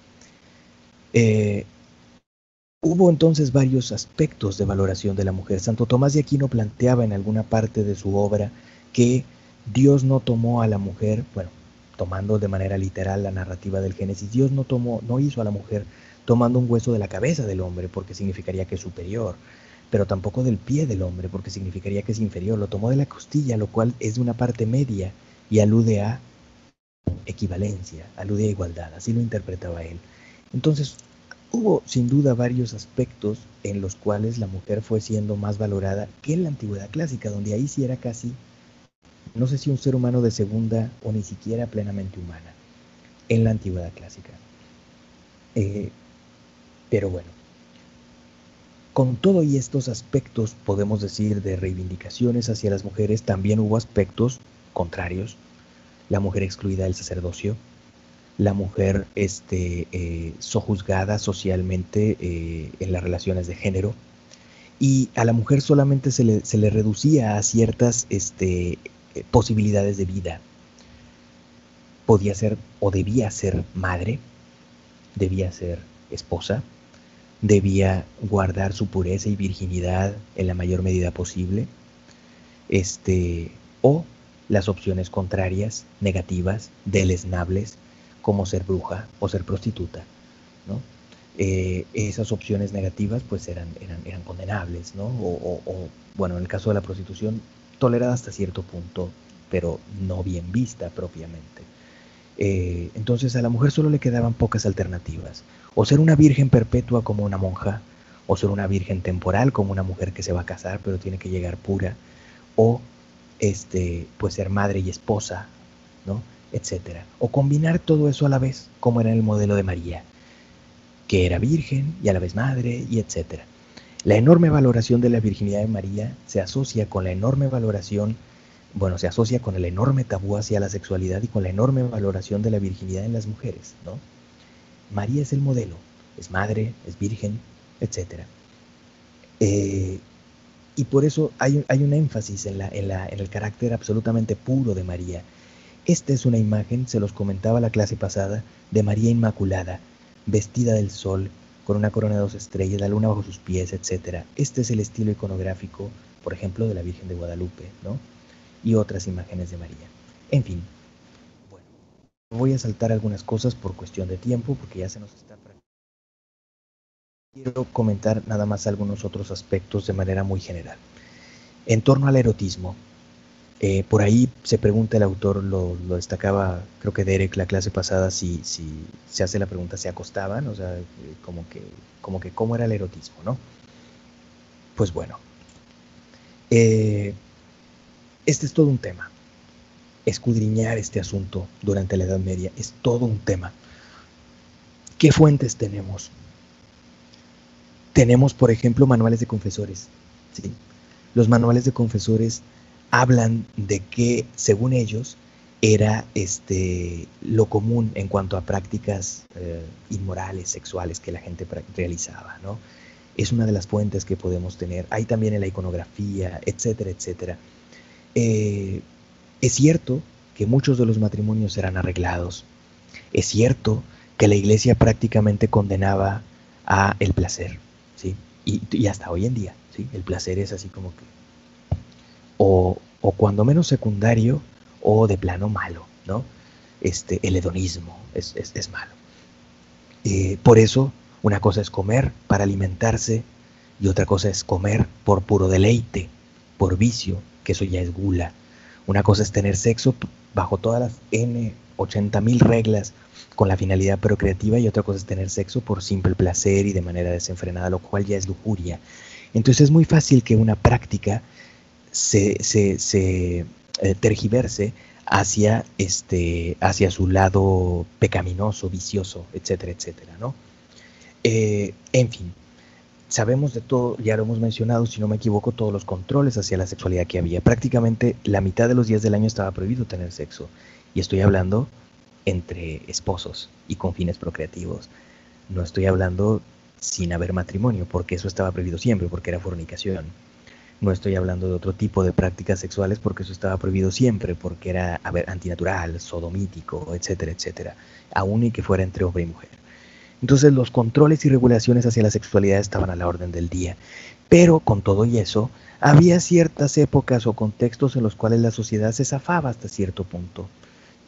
Eh, hubo entonces varios aspectos de valoración de la mujer. Santo Tomás de Aquino planteaba en alguna parte de su obra que Dios no tomó a la mujer, bueno, tomando de manera literal la narrativa del Génesis, Dios no, tomó, no hizo a la mujer tomando un hueso de la cabeza del hombre, porque significaría que es superior, pero tampoco del pie del hombre, porque significaría que es inferior. Lo tomó de la costilla, lo cual es de una parte media y alude a equivalencia, alude a igualdad, así lo interpretaba él. Entonces, hubo sin duda varios aspectos en los cuales la mujer fue siendo más valorada que en la antigüedad clásica, donde ahí sí era casi, no sé si un ser humano de segunda o ni siquiera plenamente humana, en la antigüedad clásica. Eh, pero bueno, con todo y estos aspectos, podemos decir, de reivindicaciones hacia las mujeres, también hubo aspectos contrarios. La mujer excluida del sacerdocio, la mujer este, eh, sojuzgada socialmente eh, en las relaciones de género, y a la mujer solamente se le, se le reducía a ciertas este, posibilidades de vida. Podía ser o debía ser madre, debía ser esposa, debía guardar su pureza y virginidad en la mayor medida posible, este, o las opciones contrarias, negativas, deleznables, como ser bruja o ser prostituta, ¿no? Eh, esas opciones negativas pues eran, eran, eran condenables, ¿no? O, o, o, bueno, en el caso de la prostitución, tolerada hasta cierto punto, pero no bien vista propiamente. Eh, entonces a la mujer solo le quedaban pocas alternativas, o ser una virgen perpetua como una monja, o ser una virgen temporal como una mujer que se va a casar pero tiene que llegar pura, o este, pues ser madre y esposa, ¿no? Etcétera. O combinar todo eso a la vez, como era el modelo de María, que era virgen y a la vez madre, y etcétera. La enorme valoración de la virginidad de María se asocia con la enorme valoración, bueno, se asocia con el enorme tabú hacia la sexualidad y con la enorme valoración de la virginidad en las mujeres, ¿no? María es el modelo, es madre, es virgen, etcétera. Eh, y por eso hay, hay un énfasis en, la, en, la, en el carácter absolutamente puro de María. Esta es una imagen, se los comentaba la clase pasada, de María Inmaculada, vestida del sol, con una corona de dos estrellas, la luna bajo sus pies, etcétera. Este es el estilo iconográfico, por ejemplo, de la Virgen de Guadalupe, ¿no? Y otras imágenes de María. En fin, bueno, voy a saltar algunas cosas por cuestión de tiempo, porque ya se nos está... Quiero comentar nada más algunos otros aspectos de manera muy general. En torno al erotismo, eh, por ahí se pregunta el autor, lo, lo destacaba, creo que Derek la clase pasada, si, si se hace la pregunta, ¿se acostaban? O sea, como que, como que ¿cómo era el erotismo, no? Pues bueno, eh, este es todo un tema. Escudriñar este asunto durante la Edad Media es todo un tema. ¿Qué fuentes tenemos? Tenemos, por ejemplo, manuales de confesores, ¿sí? Los manuales de confesores hablan de que, según ellos, era este, lo común en cuanto a prácticas eh, inmorales, sexuales que la gente realizaba, ¿no? Es una de las fuentes que podemos tener. Hay también en la iconografía, etcétera, etcétera. Eh, es cierto que muchos de los matrimonios eran arreglados. Es cierto que la iglesia prácticamente condenaba a el placer, ¿sí? Y, y hasta hoy en día, ¿sí? El placer es así como que o, o cuando menos secundario o de plano malo, ¿no? Este, el hedonismo es, es, es malo. Eh, por eso una cosa es comer para alimentarse y otra cosa es comer por puro deleite, por vicio, que eso ya es gula. Una cosa es tener sexo bajo todas las N, ochenta mil reglas con la finalidad procreativa, y otra cosa es tener sexo por simple placer y de manera desenfrenada, lo cual ya es lujuria. Entonces es muy fácil que una práctica se, se, se eh, tergiverse hacia, este, hacia su lado pecaminoso, vicioso, etcétera, etcétera, ¿no? Eh, en fin, sabemos de todo, ya lo hemos mencionado, si no me equivoco, todos los controles hacia la sexualidad que había. Prácticamente la mitad de los días del año estaba prohibido tener sexo, y estoy hablando entre esposos y con fines procreativos. No estoy hablando sin haber matrimonio, porque eso estaba prohibido siempre, porque era fornicación. No estoy hablando de otro tipo de prácticas sexuales, porque eso estaba prohibido siempre, porque era, a ver, antinatural, sodomítico, etcétera, etcétera, aún y que fuera entre hombre y mujer. Entonces los controles y regulaciones hacia la sexualidad estaban a la orden del día. Pero con todo y eso, había ciertas épocas o contextos en los cuales la sociedad se zafaba hasta cierto punto.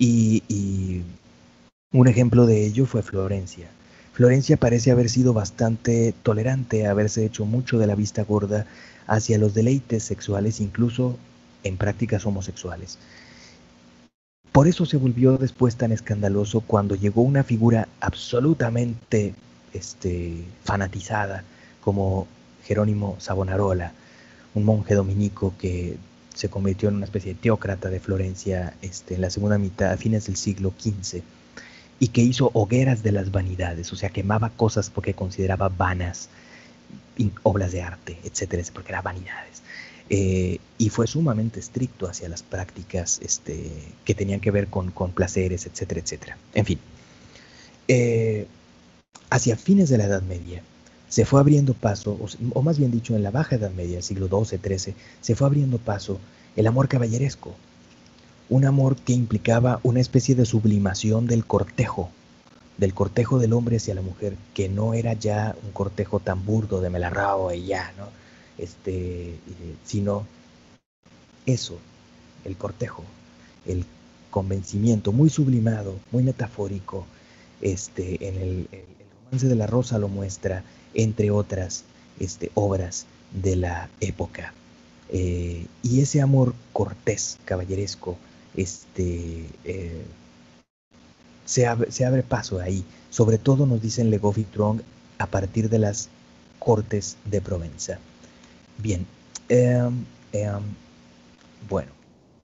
Y, y un ejemplo de ello fue Florencia. Florencia parece haber sido bastante tolerante, haberse hecho mucho de la vista gorda hacia los deleites sexuales, incluso en prácticas homosexuales. Por eso se volvió después tan escandaloso cuando llegó una figura absolutamente este, fanatizada como Jerónimo Savonarola, un monje dominico que se convirtió en una especie de teócrata de Florencia este, en la segunda mitad, a fines del siglo quince, y que hizo hogueras de las vanidades, o sea, quemaba cosas porque consideraba vanas, obras de arte, etcétera, porque eran vanidades. Eh, y fue sumamente estricto hacia las prácticas este, que tenían que ver con, con placeres, etcétera, etcétera. En fin, eh, hacia fines de la Edad Media se fue abriendo paso, o, o más bien dicho, en la Baja Edad Media, siglo doce, trece, se fue abriendo paso el amor caballeresco, un amor que implicaba una especie de sublimación del cortejo, del cortejo del hombre hacia la mujer, que no era ya un cortejo tan burdo de me la rabo y ya, ¿no? Este, eh, sino eso, el cortejo, el convencimiento, muy sublimado, muy metafórico, este, en el, el, el romance de la rosa lo muestra, entre otras este, obras de la época. Eh, y ese amor cortés, caballeresco, este, eh, se, abre, se abre paso ahí, sobre todo nos dicen Le Goff y Trong a partir de las cortes de Provenza. Bien, eh, eh, bueno,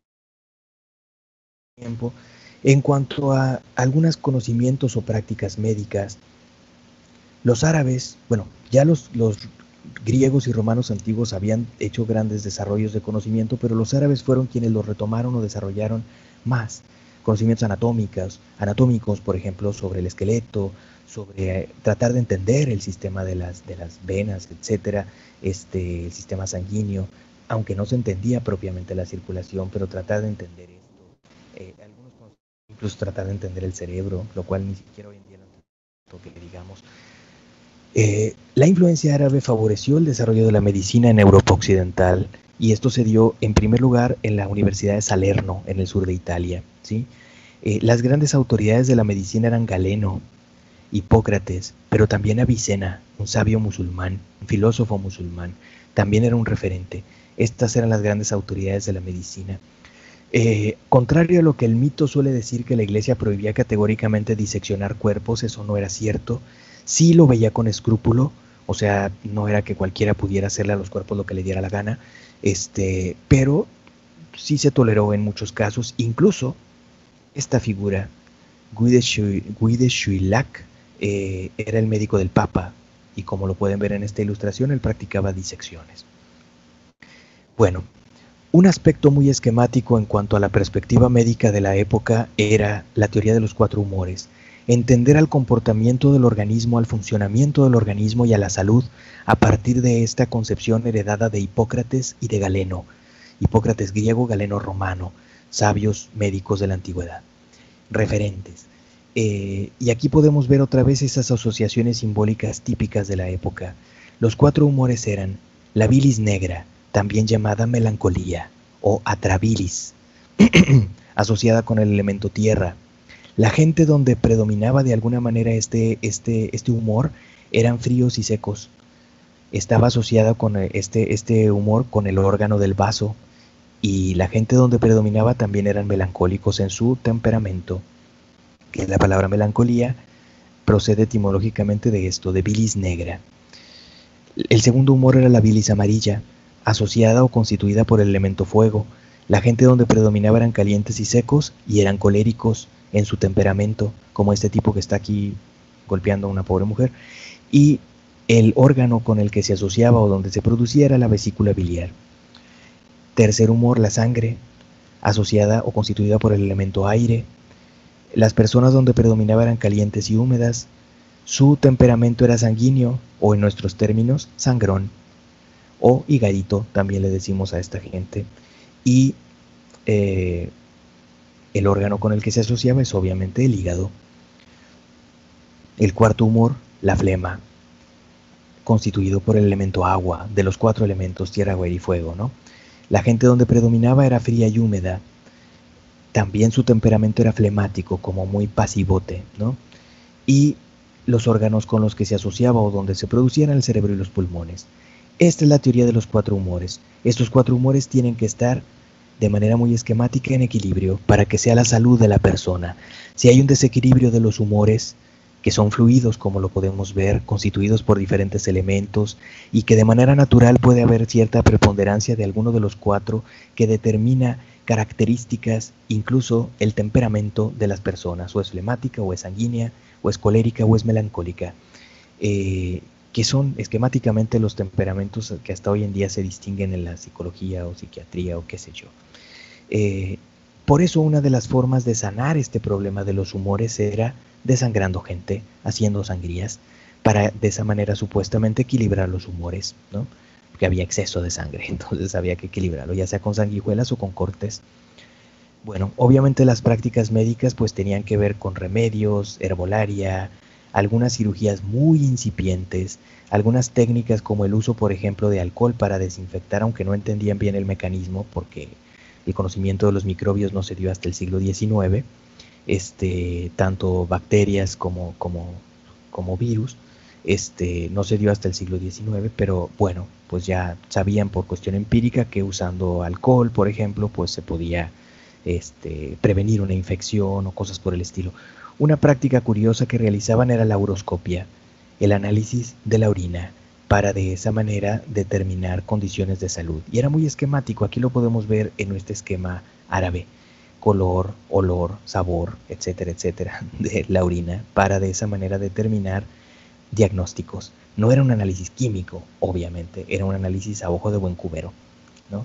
tiempo. En cuanto a algunos conocimientos o prácticas médicas, los árabes, bueno, ya los, los griegos y romanos antiguos habían hecho grandes desarrollos de conocimiento, pero los árabes fueron quienes los retomaron o desarrollaron más. Conocimientos anatómicos, anatómicos, por ejemplo, sobre el esqueleto, sobre eh, tratar de entender el sistema de las, de las venas, etcétera, este, el sistema sanguíneo, aunque no se entendía propiamente la circulación, pero tratar de entender esto. Eh, algunos incluso tratar de entender el cerebro, lo cual ni siquiera hoy en día no que digamos. Eh, la influencia árabe favoreció el desarrollo de la medicina en Europa occidental, y esto se dio en primer lugar en la Universidad de Salerno, en el sur de Italia, ¿sí? Eh, las grandes autoridades de la medicina eran Galeno, Hipócrates, pero también Avicena, un sabio musulmán, un filósofo musulmán, también era un referente. Estas eran las grandes autoridades de la medicina. Eh, contrario a lo que el mito suele decir, que la iglesia prohibía categóricamente diseccionar cuerpos, eso no era cierto. Sí lo veía con escrúpulo, o sea, no era que cualquiera pudiera hacerle a los cuerpos lo que le diera la gana, este, pero sí se toleró en muchos casos. Incluso esta figura, Guy de Chauliac, eh, era el médico del Papa, y como lo pueden ver en esta ilustración, él practicaba disecciones. Bueno, un aspecto muy esquemático en cuanto a la perspectiva médica de la época era la teoría de los cuatro humores. Entender al comportamiento del organismo, al funcionamiento del organismo y a la salud a partir de esta concepción heredada de Hipócrates y de Galeno. Hipócrates griego, Galeno romano, sabios médicos de la antigüedad, referentes. Eh, y aquí podemos ver otra vez esas asociaciones simbólicas típicas de la época. Los cuatro humores eran la bilis negra, también llamada melancolía, o atrabilis, asociada con el elemento tierra. La gente donde predominaba de alguna manera este, este, este humor eran fríos y secos. Estaba asociada con este, este humor con el órgano del vaso, y la gente donde predominaba también eran melancólicos en su temperamento, que la palabra melancolía procede etimológicamente de esto, de bilis negra. El segundo humor era la bilis amarilla, asociada o constituida por el elemento fuego. La gente donde predominaba eran calientes y secos, y eran coléricos en su temperamento, como este tipo que está aquí golpeando a una pobre mujer, y el órgano con el que se asociaba o donde se producía era la vesícula biliar. Tercer humor, la sangre, asociada o constituida por el elemento aire. Las personas donde predominaba eran calientes y húmedas. Su temperamento era sanguíneo, o en nuestros términos, sangrón, o higadito, también le decimos a esta gente. Y eh, el órgano con el que se asociaba es obviamente el hígado. El cuarto humor, la flema, constituido por el elemento agua, de los cuatro elementos tierra, aire y fuego, ¿no? La gente donde predominaba era fría y húmeda. también su temperamento era flemático, como muy pasivote, ¿no? Y los órganos con los que se asociaba o donde se producían el cerebro y los pulmones. Esta es la teoría de los cuatro humores. Estos cuatro humores tienen que estar de manera muy esquemática en equilibrio para que sea la salud de la persona. Si hay un desequilibrio de los humores, que son fluidos, como lo podemos ver, constituidos por diferentes elementos, y que de manera natural puede haber cierta preponderancia de alguno de los cuatro que determina características, incluso el temperamento de las personas, o es flemática, o es sanguínea, o es colérica, o es melancólica, eh, que son esquemáticamente los temperamentos que hasta hoy en día se distinguen en la psicología o psiquiatría o qué sé yo. Eh, por eso una de las formas de sanar este problema de los humores era desangrando gente, haciendo sangrías, para de esa manera supuestamente equilibrar los humores, ¿no? Porque había exceso de sangre, entonces había que equilibrarlo, ya sea con sanguijuelas o con cortes. Bueno, obviamente las prácticas médicas pues tenían que ver con remedios, herbolaria, algunas cirugías muy incipientes, algunas técnicas como el uso, por ejemplo, de alcohol para desinfectar, aunque no entendían bien el mecanismo porque el conocimiento de los microbios no se dio hasta el siglo diecinueve, este, tanto bacterias como, como, como virus, este, no se dio hasta el siglo diecinueve, pero bueno, pues ya sabían por cuestión empírica que usando alcohol, por ejemplo, pues se podía este, prevenir una infección o cosas por el estilo. Una práctica curiosa que realizaban era la uroscopia, el análisis de la orina, para de esa manera determinar condiciones de salud. Y era muy esquemático, aquí lo podemos ver en este esquema árabe, color, olor, sabor, etcétera, etcétera, de la orina, para de esa manera determinar diagnósticos. No era un análisis químico, obviamente, era un análisis a ojo de buen cubero, ¿no?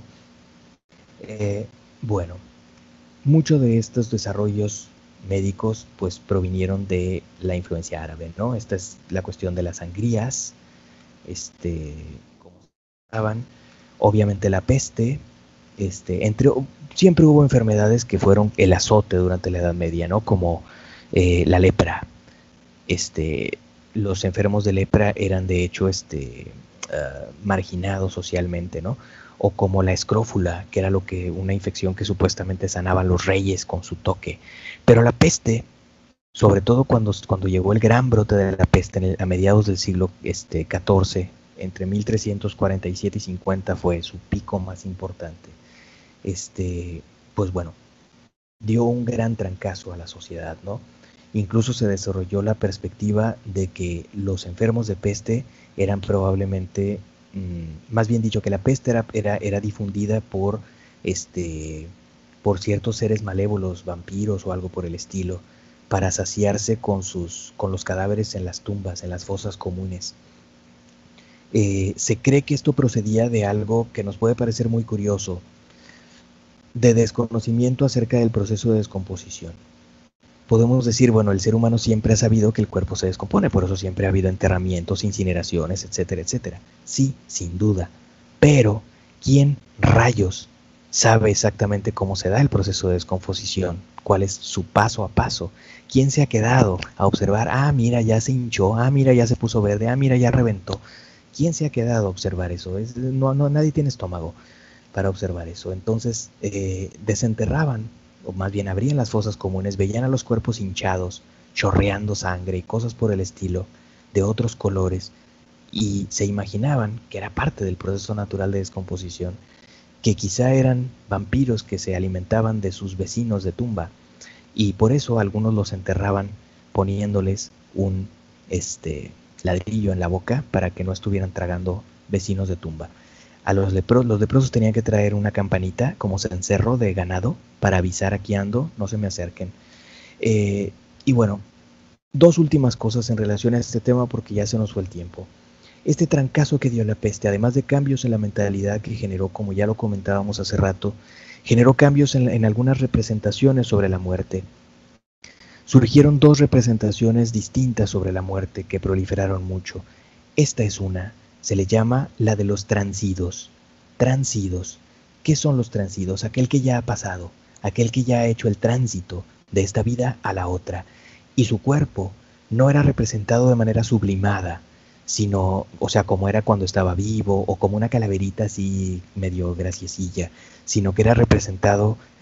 Eh, bueno, muchos de estos desarrollos médicos pues provinieron de la influencia árabe, ¿no? Esta es la cuestión de las sangrías, este, como estaban, obviamente la peste, este, entre, siempre hubo enfermedades que fueron el azote durante la Edad Media, ¿no? Como eh, la lepra, este, los enfermos de lepra eran de hecho este, uh, marginados socialmente, ¿no? O como la escrófula, que era lo que una infección que supuestamente sanaban los reyes con su toque. Pero la peste, sobre todo cuando, cuando llegó el gran brote de la peste en el, a mediados del siglo este, catorce, entre mil trescientos cuarenta y siete y cincuenta fue su pico más importante, este, pues bueno, dio un gran trancazo a la sociedad, ¿no? Incluso se desarrolló la perspectiva de que los enfermos de peste eran probablemente, mmm, más bien dicho, que la peste era, era, era difundida por, este, por ciertos seres malévolos, vampiros o algo por el estilo, para saciarse con, sus, con los cadáveres en las tumbas, en las fosas comunes. Eh, se cree que esto procedía de algo que nos puede parecer muy curioso, de desconocimiento acerca del proceso de descomposición. Podemos decir, bueno, el ser humano siempre ha sabido que el cuerpo se descompone, por eso siempre ha habido enterramientos, incineraciones, etcétera, etcétera. Sí, sin duda, pero ¿quién rayos sabe exactamente cómo se da el proceso de descomposición? ¿Cuál es su paso a paso? ¿Quién se ha quedado a observar? Ah, mira, ya se hinchó, ah, mira, ya se puso verde, ah, mira, ya reventó. ¿Quién se ha quedado a observar eso? Es, no, no, nadie tiene estómago para observar eso. Entonces, eh, desenterraban, o más bien abrían las fosas comunes, veían a los cuerpos hinchados, chorreando sangre y cosas por el estilo, de otros colores, y se imaginaban que era parte del proceso natural de descomposición, que quizá eran vampiros que se alimentaban de sus vecinos de tumba, y por eso algunos los enterraban poniéndoles un este, ladrillo en la boca para que no estuvieran tragando vecinos de tumba. A los leprosos, los leprosos tenían que traer una campanita como cencerro de ganado para avisar: aquí ando, no se me acerquen. Eh, y bueno, dos últimas cosas en relación a este tema porque ya se nos fue el tiempo. Este trancazo que dio la peste, además de cambios en la mentalidad que generó, como ya lo comentábamos hace rato, generó cambios en, en algunas representaciones sobre la muerte. Surgieron dos representaciones distintas sobre la muerte que proliferaron mucho. Esta es una. Se le llama la de los transidos. Transidos. ¿Qué son los transidos? Aquel que ya ha pasado, aquel que ya ha hecho el tránsito de esta vida a la otra. Y su cuerpo no era representado de manera sublimada, sino, o sea, como era cuando estaba vivo, o como una calaverita así medio graciosilla, sino que era representado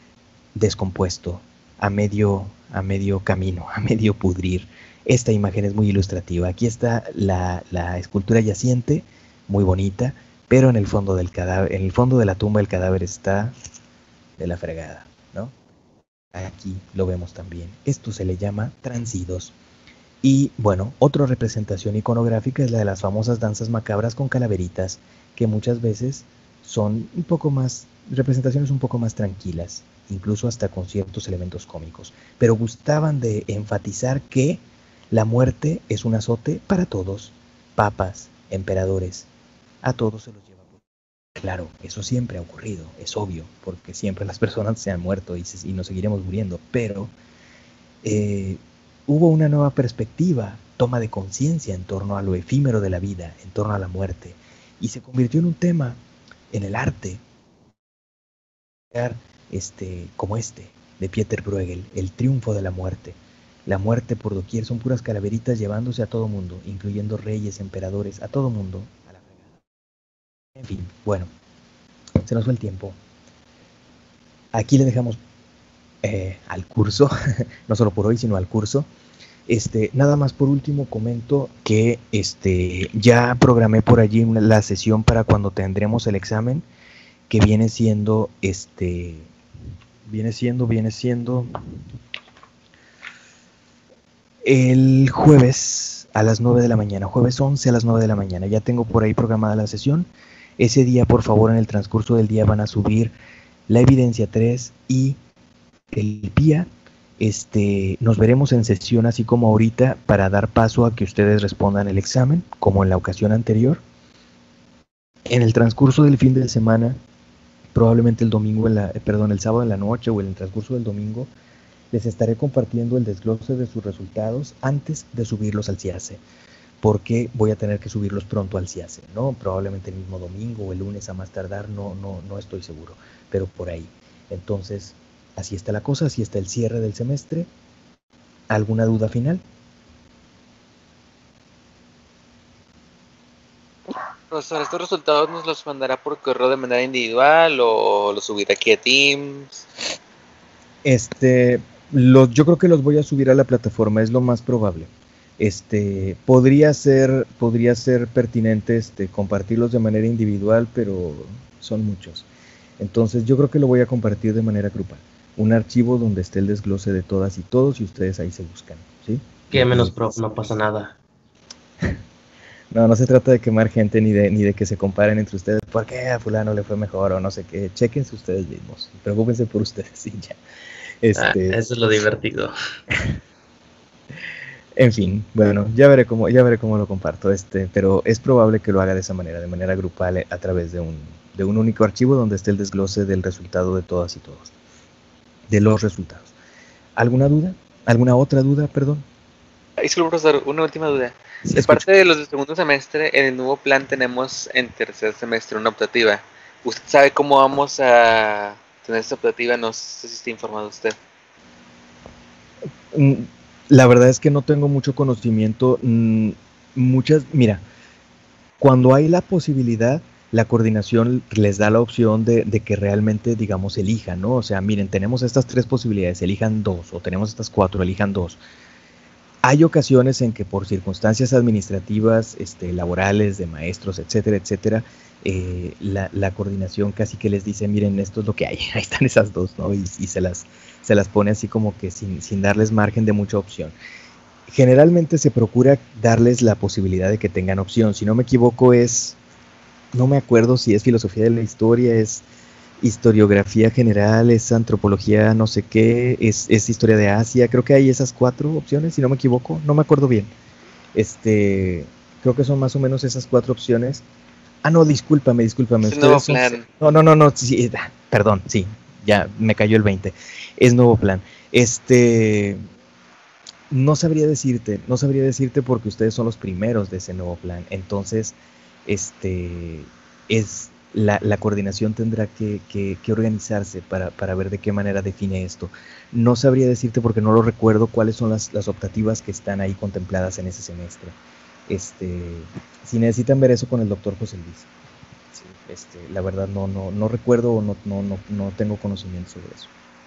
descompuesto, a medio, a medio camino, a medio pudrir. Esta imagen es muy ilustrativa. Aquí está la, la escultura yaciente, muy bonita, pero en el fondo del cadáver, en el fondo de la tumba el cadáver está de la fregada, ¿no? Aquí lo vemos también. Esto se le llama transidos. Y bueno, otra representación iconográfica es la de las famosas danzas macabras con calaveritas, que muchas veces son un poco más, representaciones un poco más tranquilas, incluso hasta con ciertos elementos cómicos, pero gustaban de enfatizar que la muerte es un azote para todos, papas, emperadores, a todos se los lleva. Claro, eso siempre ha ocurrido, es obvio, porque siempre las personas se han muerto y, se, y nos seguiremos muriendo, pero eh, hubo una nueva perspectiva, toma de conciencia en torno a lo efímero de la vida, en torno a la muerte, y se convirtió en un tema en el arte, este, como este, de Pieter Bruegel, El triunfo de la muerte. La muerte por doquier, son puras calaveritas llevándose a todo mundo, incluyendo reyes, emperadores, a todo mundo, a la fregada. En fin, bueno, se nos fue el tiempo. Aquí le dejamos eh, al curso, no solo por hoy, sino al curso. Este, nada más por último comento que este, ya programé por allí la sesión para cuando tendremos el examen, que viene siendo, este, viene siendo, viene siendo el jueves a las nueve de la mañana, jueves once a las nueve de la mañana. Ya tengo por ahí programada la sesión. Ese día, por favor, en el transcurso del día van a subir la evidencia tres y el P I A. Este, nos veremos en sesión así como ahorita para dar paso a que ustedes respondan el examen, como en la ocasión anterior. En el transcurso del fin de semana, probablemente el domingo, en la, perdón, el sábado en la noche o en el transcurso del domingo, les estaré compartiendo el desglose de sus resultados antes de subirlos al CIACE, porque voy a tener que subirlos pronto al CIACE, ¿no? Probablemente el mismo domingo o el lunes a más tardar, no, no, no estoy seguro, pero por ahí. Entonces, así está la cosa, así está el cierre del semestre. ¿Alguna duda final? Profesor, ¿estos resultados nos los mandará por correo de manera individual o los subirá aquí a Teams? Este, los, yo creo que los voy a subir a la plataforma, es lo más probable. Este, podría ser, podría ser pertinente este, compartirlos de manera individual, pero son muchos. Entonces yo creo que lo voy a compartir de manera grupal. Un archivo donde esté el desglose de todas y todos y ustedes ahí se buscan, ¿sí? Que menos, prof, no pasa nada. No, no se trata de quemar gente ni de, ni de que se comparen entre ustedes. ¿Por qué a fulano le fue mejor o no sé qué? Chéquense ustedes mismos. Preocúpense por ustedes y ya. Este... Ah, eso es lo divertido. En fin, bueno, ya veré cómo, ya veré cómo lo comparto. Este, pero es probable que lo haga de esa manera, de manera grupal, a través de un, de un único archivo donde esté el desglose del resultado de todas y todos. De los resultados. ¿Alguna duda? ¿Alguna otra duda, perdón? Disculpe, profesor, una última duda. De parte de los del segundo semestre, en el nuevo plan tenemos en tercer semestre una optativa. ¿Usted sabe cómo vamos a tener esta optativa? No sé si está informado usted. La verdad es que no tengo mucho conocimiento. Muchas, mira, cuando hay la posibilidad, la coordinación les da la opción de, de que realmente, digamos, elijan, ¿no? O sea, miren, tenemos estas tres posibilidades, elijan dos, o tenemos estas cuatro, elijan dos. Hay ocasiones en que por circunstancias administrativas, este, laborales, de maestros, etcétera, etcétera, eh, la, la coordinación casi que les dice, miren, esto es lo que hay, ahí están esas dos, ¿no? Y, y se, las, se las pone así como que sin, sin darles margen de mucha opción. Generalmente se procura darles la posibilidad de que tengan opción. Si no me equivoco es, no me acuerdo si es filosofía de la historia, es historiografía general, es antropología no sé qué, es, es historia de Asia, creo que hay esas cuatro opciones, si no me equivoco, no me acuerdo bien. Este, creo que son más o menos esas cuatro opciones. Ah, no, discúlpame, discúlpame. Es nuevo plan. No, no, no, no, sí, perdón, sí, ya me cayó el veinte. Es nuevo plan. Este, no sabría decirte, no sabría decirte porque ustedes son los primeros de ese nuevo plan. Entonces, este, es... La, la coordinación tendrá que, que, que organizarse para, para ver de qué manera define esto. No sabría decirte porque no lo recuerdo cuáles son las, las optativas que están ahí contempladas en ese semestre. Este, si necesitan ver eso con el doctor José Luis. Sí, este, la verdad no, no, no recuerdo o no, no, no, no tengo conocimiento sobre eso.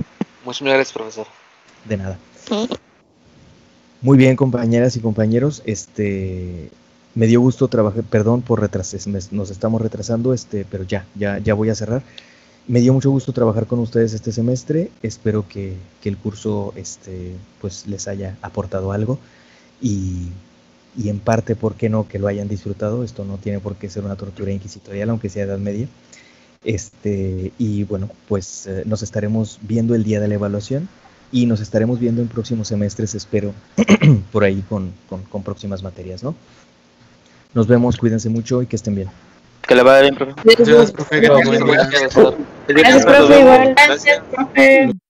Muchas gracias, profesor. De nada. Muy bien, compañeras y compañeros, este me dio gusto trabajar, perdón por retrases, nos estamos retrasando, este, pero ya, ya, ya voy a cerrar. Me dio mucho gusto trabajar con ustedes este semestre, espero que, que el curso este, pues les haya aportado algo y, y en parte, ¿por qué no?, que lo hayan disfrutado. Esto no tiene por qué ser una tortura inquisitorial, aunque sea Edad Media. Este, y bueno, pues eh, nos estaremos viendo el día de la evaluación y nos estaremos viendo en próximos semestres, espero, por ahí con, con, con próximas materias, ¿no? Nos vemos, cuídense mucho y que estén bien. Que le vaya bien, profe. Gracias, profe. Que tenga buen día. Gracias, profesor. Gracias, profe, igual. Gracias, profe.